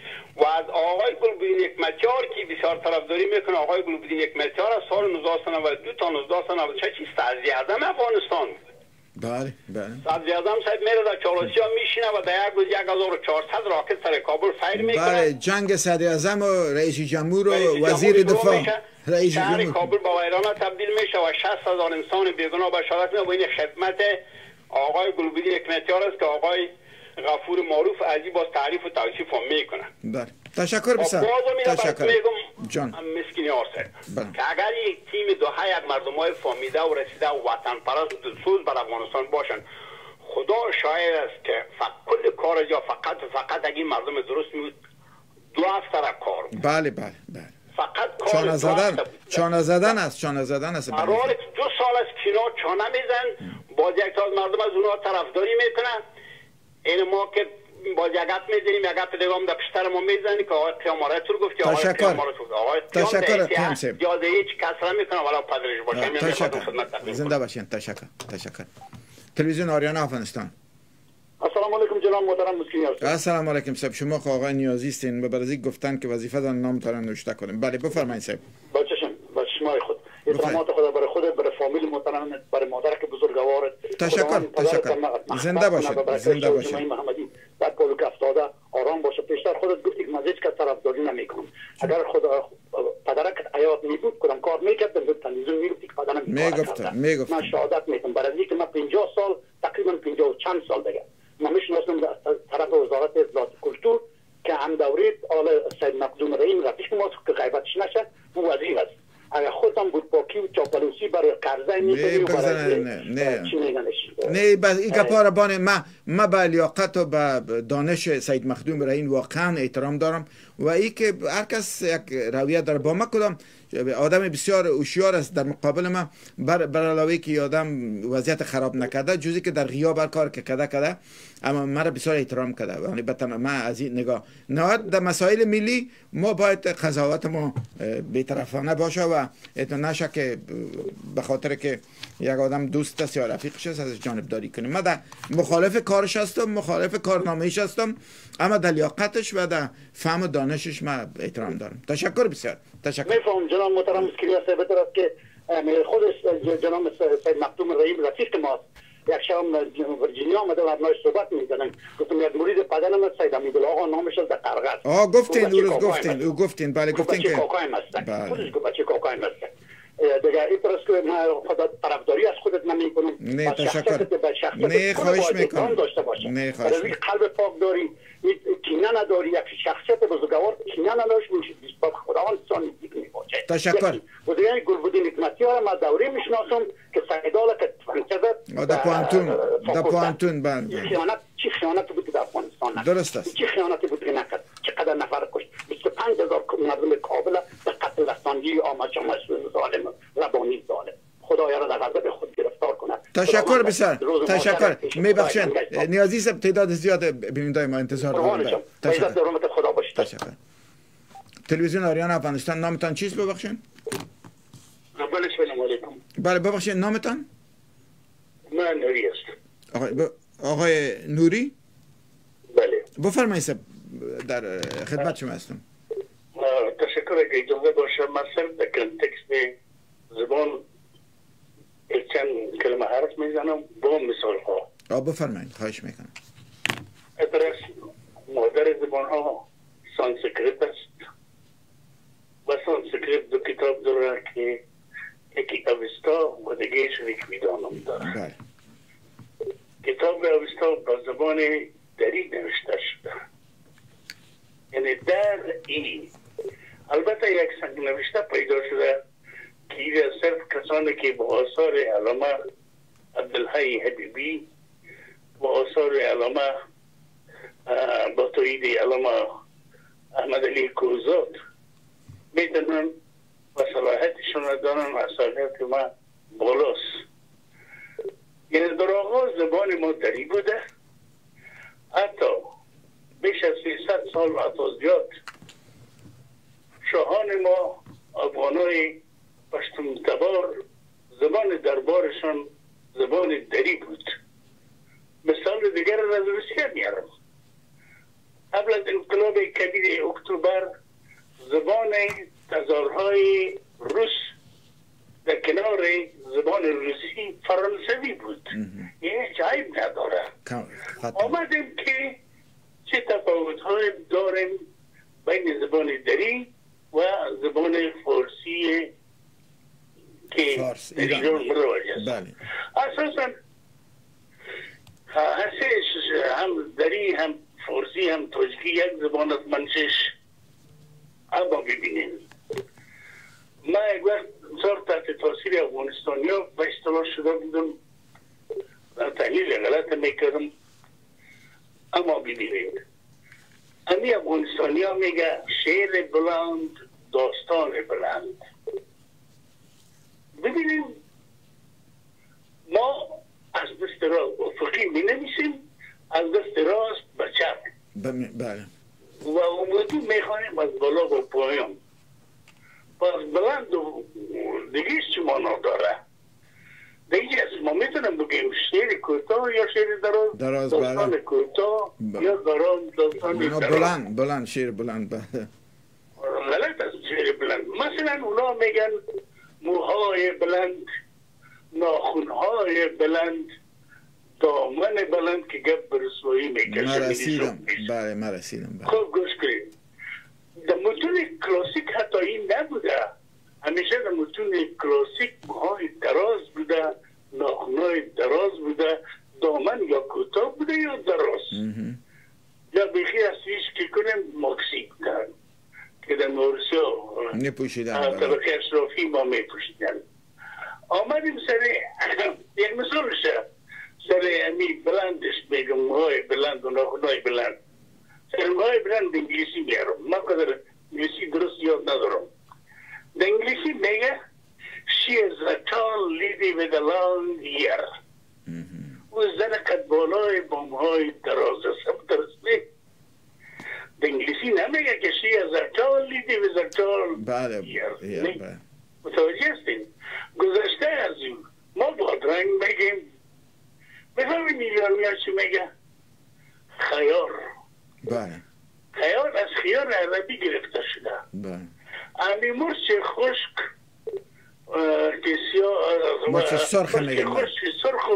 و از آقای گلبدین حکمتیار که بسیار طرفداری میکنه. آقای گلبدین حکمتیار از سال 1992 تا 1996 صدر اعظم افغانستان بود. بله بله. صدر اعظم صاحب میره در چالوسیا میشینه و در یک روز 1400 راکت سر کابل فایر میکنه. بله، جنگ صدر اعظم و رئیس جمهور و وزیر دفاع رئیس شهر جمهور کابل با ویرانه تبدیل میشه و 60,000 انسان بیگناه به شهادت میرسه و این خدمت آقای گلبدین حکمتیار است که آقای غفور معروف عزیز باز تعریف و توصیف میکنه. بله، تشکر بسیار. تشکر جان مسکینیار صاحب که اگر یک تیم دوحه یک مردمای فهمیده و رسیده و وطن پرست و دلسوز بر افغانستان باشن، خدا شاید است که کل کار یا فقط اگه مردم درست میود 2 هفته را کار بود. بله بله بله. فقط کار چانه زدن است. قرار 2 سال از کنار چانه میزن، باز یک تا از مردم از اونها طرفداری میکنن. این ما که باز یک گپ میزنیم، یک گپ دیگه هم در پشتر ما میزنی که آقای قیامارت رو گفت یا آقای قیامارت رو گفت. آقای تشکر صاحب. یا هیچ کس را میکنه ولی پدرش باشه. تشکر. زنده باشین. تشکر. تلویزیون آریانا افغانستان. السلام علیکم جناب محترم مسکینیار. السلام علیکم صاحب. شما خب آقای نیازی هستین و برای گفتن که وظیفه دارن نامتون نوشته کنیم. بله بفرمایید صاحب. با چشمای خود. احترامات خدا برای خود، برای فامیل محترم، برای مادرک بزرگوار. تشکر. زنده باشید. محمدی در پولک افتاده آرام باشه. پیشتر خودت گفتی که من هیچ کس طرفداری نمیکنم. اگر خدا پدرک حیات میبود کدام کار میکرد در تلویزیون میگفتی که پدرم میگفت. من شهادت میکنم برای اینکه من 50 سال تقریبا 50 چند سال دیگه من میشناسم در طرف وزارت اطلاعات کلتور که هم دوره آل سید مقدوم رحیم رفیق ما که غیبتش نشه او وزیر است. اگر خودم بود پاکی و چاپلوسی برای قرضه میکنی و برای چی میگنش نه بس این گپا بانه ما به لیاقت و به دانش سید مخدوم رحیم واقعا احترام دارم و ای که هر کس یک رویه داره با ما کدام آدم بسیار هوشیار است در مقابل ما بر علاوه که آدم وضعیت خراب نکرده جزی که در غیاب کار که کده اما مرا بسیار احترام کرده. یعنی بتن ما از این نگاه نهاد در مسائل ملی ما باید قضاوت ما بی‌طرفانه باشه و نشه که به خاطر که یک آدم دوست است یا رفیقش است از جانبداری کنیم. من در مخالف کارش هستم، مخالف کارنامه‌اش هستم، اما در لیاقتش و در فهم و دانشش من احترام دارم. تشکر بسیار. تشکر. میفهم جناب محترم مسکینیار صاحب است که خودش جناب سید مقدوم رحیم رفیق ماست. یک شام ورجینیا آمده و ابناش صحبت میزنن. گفتم یک مرید پدرم است سید امیدالله آقا نامش در قرغز. گفتین بله گفتین که کاکایم است. خودش گفت بچه کاکایم است. دیگه این طرز که من خدا طرفداری از خودت نمیکنم. نه تشکر. نه خواهش میکنم. نه خواهش. برای قلب پاک داری، کینه نداری، یک شخصیت بزرگوار کینه نداشت میشه. با خداوند سانی دیگه میباشه. تشکر. و دیگه گلبدین حکمتیار ما دوره میشناسم که سیداله که فرانسه در پوانتون بله. چی خیانت بود در افغانستان نکرد. درست است. چی خیانتی بود که نکرد. چقدر نفر کشت. 25,000 مردم کابل به قتل رساندگی آمد شما ظالم ربانی ظالم. خدایا را در غضب خود گرفتار کند. تشکر بسیار. تشکر. میبخشید نیازی است تعداد زیاد بیننده ما انتظار دارم. تشکر. خدا باشید. تشکر. تلویزیون آریانا افغانستان. نامتان چیست ببخشید؟ سلام علیکم. بله ببخشید نامتان؟ من نوری هستم. آقای نوری؟ بله. بفرمایید در خدمت شما هستم. تشکر اگه اجازه باشه من صرف در کنتکست زبان چند کلمه حرف میزنم با مثال ها. بفرمایید خواهش میکنم. ادرس مادر زبان ها سانسکریت است و سانسکریت دو کتاب داره که یکی اوستا و دیگه شریک میدانم داره. بله. کتاب اوستا با زبان دری نوشته شده، یعنی در این البته یک سنگ نوشته پیدا شده که صرف کسانی که با آثار علامه عبدالحی حبیبی و آثار علامه با تویید علامه احمد علی کوزاد میدونن و صلاحیتشون را دارن و صلاحیت ما بالاست. یعنی در آغاز زبان ما دری بوده، حتی بیش از 300 سال و حتی زیاد شاهان ما افغانای پشتون تبار زبان دربارشان زبان دری بود. مثال دیگر از روسیه میارم. قبل از انقلاب کبیر اکتبر زبان تزارهای روس در کنار زبان روسی فرانسوی بود. این هیچ عیب نداره. آمدیم که چه تفاوت‌های داریم بین زبان دری و زبان فارسی که در ایران مروج است. اساساً هم دری هم فارسی هم تاجیکی یک زبان از منشش. اما ببینین ما یک وقت بسیار تحت تاثیر افغانستانی ها و اصطلاح شده بودم، تحلیل غلط میکردم. اما ببینید امی افغانستانی ها میگه شعر بلند داستان بلند. ببینید ما از دست راست افقی می نمیسیم، از دست راست به چپ بله و عمودی میخوانیم از بالا و پایان. پس بلند و دیگه چه معنا داره؟ دیگه از ما میتونم بگیم شعر کوتاه یا شعر دراز، داستان کوتاه یا داستان دراز. بلند شعر بلند. بله غلط است شعر بلند. مثلا اونا میگن موهای بلند، ناخونهای بلند، دامن بلند که گپ به رسوایی میکشه. بله من رسیدم. خب گوش کنید، در متون کلاسیک حتی این نبوده. همیشه در متون کلاسیک موهای دراز بوده، ناخونهای دراز بوده، دامن یا کوتاه بوده یا دراز. یا بخی از هیچ که کنیم ماکسی بودن که در مورسیا طبقه اشرافی ما میپوشیدن. آمدیم سر یک مثال سر امی بلندش بگم، موهای بلند و ناخونهای بلند. سر موهای بلند انگلیسی میارم، ما قدر انگلیسی درست یاد ندارم. در انگلیسی میگه She is a tall lady with a long hair. و زن قد بالای با موهای دراز است. در انگلیسی نمیگه که she is a tall lady with a tall hair. متوجه هستیم؟ گذشته از این ما بادرنگ میگیم. بفهمین ایرانی ها چی میگه؟ خیار. بله خیار از خیار عربی گرفته شده. بله امی مرچ خشک که سیاه مرچ سرخ میگن. سرخ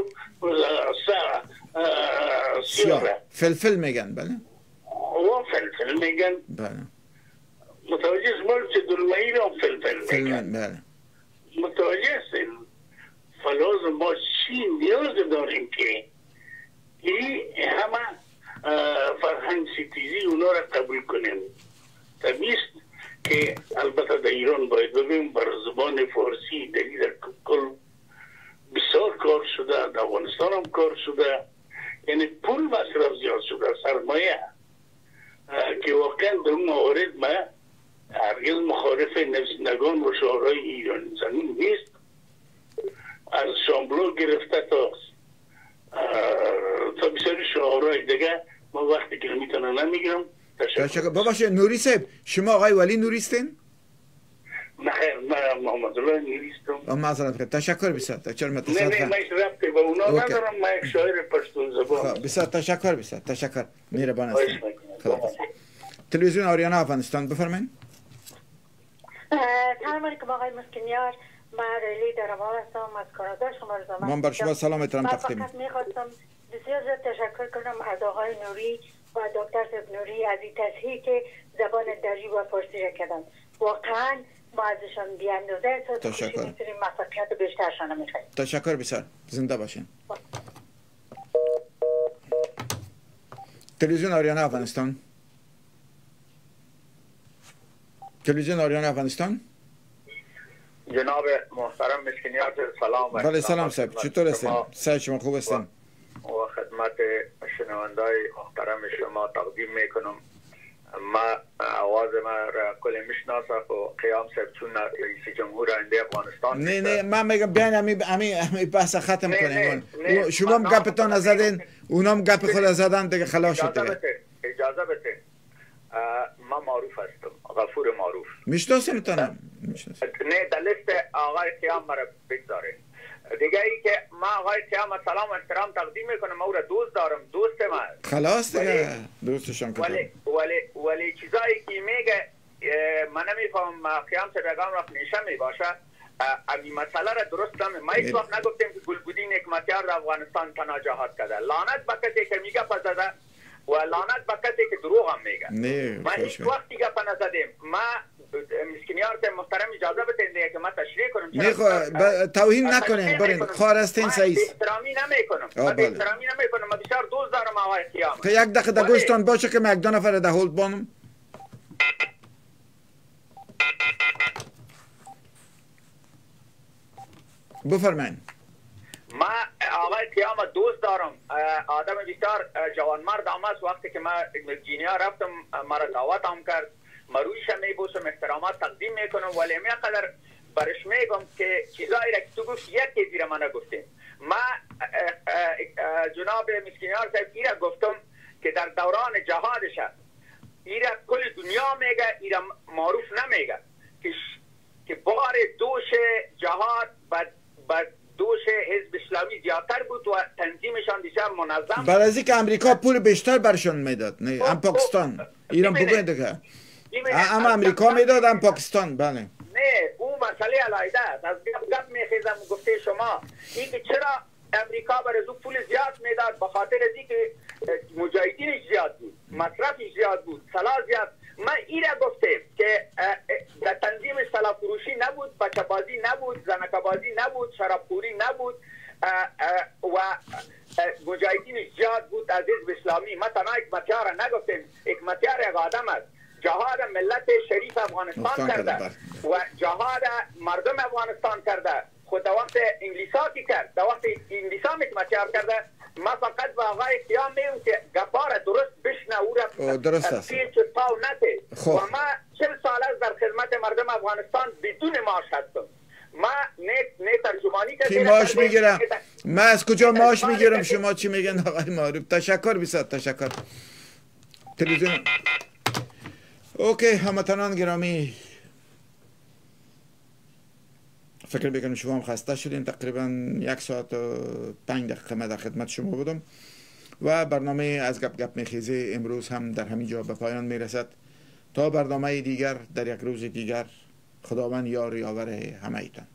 سیاه فلفل میگن. بله و فلفل میگن. بله متوجه است؟ مرچ دلمهی را فلفل میگن. بله متوجه هستیم؟ فلاز ما چی نیاز داریم که این همه فرهنگ ستیزی اونا را قبول کنیم. طبیعیست که البته در ایران باید ببینیم بر زبان فارسی در کل بسیار کار شده، در افغانستان هم کار شده. یعنی پول مصرف زیاد شده، سرمایه که واقعا در اون موارد ما هرگز مخالف نویسندگان و شاعرای ایرانی زمین نیست. از شاملو گرفته تا بسیاری شاعرای دیگه ما وقتی که میتونم نمیگیرم. تشکر. باباشه نوری صاحب، شما آقای ولی نوریستین؟ نخیر من محمد الله نوریستم. معذرت میخوام. تشکر بسیار. نه من ربطی به اونا ندارم، من یک شاعر پشتون زبان. بسیار تشکر. مهربان هستید. تلویزیون آریانا افغانستان بفرمایید. سلام علیکم آقای مسکنیار، من ریلی در ما هستم از کانادا. شما رو زمان من بر شما سلام میتونم تقدیم. من فقط میخواستم بسیار زیاد تشکر کنم از آقای نوری و دکتر صاحب نوری از این تصحیح که زبان دری و فارسی را کردن. واقعا ما ازشان بی اندازه احساس خوشی میتونیم، موفقیت بیشترشان میخوایم. تشکر بسیار. زنده باشین. تلویزیون آریانا افغانستان. جناب محترم مسکنیار سلام. بله سلام صاحب، چطور هستین؟ صحت شما خوب هستین؟ و خدمت شنوندای محترم شما تقدیم میکنم. ما آواز ما را کل میشناسه و قیام صاحب چون رئیس جمهور آینده افغانستان. نه من میگم بیاین امی بحث ختم کنیم. شما هم گپتان زدین، اونام گپ خود زدن دیگه خلاص شد دیگه. اجازه بده. ما معروف هستم، غفور معروف. میشناسمتونم. نه در لیست آقای قیام مرا بگذاره. دیگه ای که ما آقای قیام سلام و احترام تقدیم میکنم، او را دوست دارم، دوست من. خلاص دیگه دوستشان کردم. ولی چیزایی که میگه من نمیفهم. قیام سرگان وقت نیشه میباشه این مسئله را درست نمی. ما هیچ وقت نگفتیم که گلبودین حکمتیار در افغانستان تنها جهاد کرده. لعنت به کسی که میگه پس زده و لعنت به کسی که دروغ هم میگه. ما هیچ وقتی گپ نزدیم. ما مسکینیار محترم اجازه بدین که ما تشریح کنم. نه توهین نکنین، برین خارستین سعید. احترامی نمیکنم. احترامی نمیکنم. ما بسیار دوست دارم آقای قیام. که یک دقیقه در گوشتان باشه که من یک دو نفر در هولد بانم. بفرمایید. ما آقای قیام دوست دارم. آدم بسیار جوانمرد است. وقتی که ما گینیا رفتم مرا دعوت هم کرد، ما رویش میبوسم، احترامات تقدیم میکنم، ولی می قدر برش میگم که چیزایی را که تو گفت یک زیر من نگفتیم. ما جناب مسکینیار صاحب ایرا گفتم که در دوران جهادش ایرا کل دنیا میگه، ایرا معروف نمیگه که بار دوش جهاد و دوش حزب اسلامی زیادتر بود و تنظیمشان بسیار منظم. برای از اینکه امریکا پول بیشتر برشان میداد. نه هم پاکستان. ایران بگوید دیگه. اما امریکا میداد هم پاکستان. بله. نه اون مسئله علیحده است. از گپ میخیزم گفته شما این که چرا امریکا برای او پول زیاد میداد، به خاطر از اینکه مجاهدینش زیاد بود، مصرفش زیاد بود، سلاح زیاد. من ایره گفتم که در تنظیم سلاح فروشی نبود، بچه بازی نبود، زنکه بازی نبود، شرابخوری نبود و مجاهدینش زیاد بود از حزب اسلامی. ما تنها حکمتیار نگفتیم، حکمتیار یک آدم است. جهاد ملت شریف افغانستان کرده و جهاد مردم افغانستان کرده. خود در وقت انگلیسا کی کرد، در وقت انگلیسا حکمتیار کرده. ما فقط با آقای قیام میگم که گپار درست بشنه او را درست است. پیچ پاو نته. و ما 40 سال از در خدمت مردم افغانستان بدون معاش هستم. ما نه ترجمانی کردیم. کی معاش میگیرم؟ من از کجا معاش میگیرم؟ شما چی میگن آقای معروف؟ تشکر بسیار تشکر. تلویزیون. اوکی هموطنان گرامی، فکر میکنم شما هم خسته شدین. تقریبا 1 ساعت و 5 دقیقه من در خدمت شما بودم و برنامه از گپ میخیزه امروز هم در همین جا به پایان میرسد. تا برنامه دیگر در یک روز دیگر، خداوند یار یاور همه ایتان.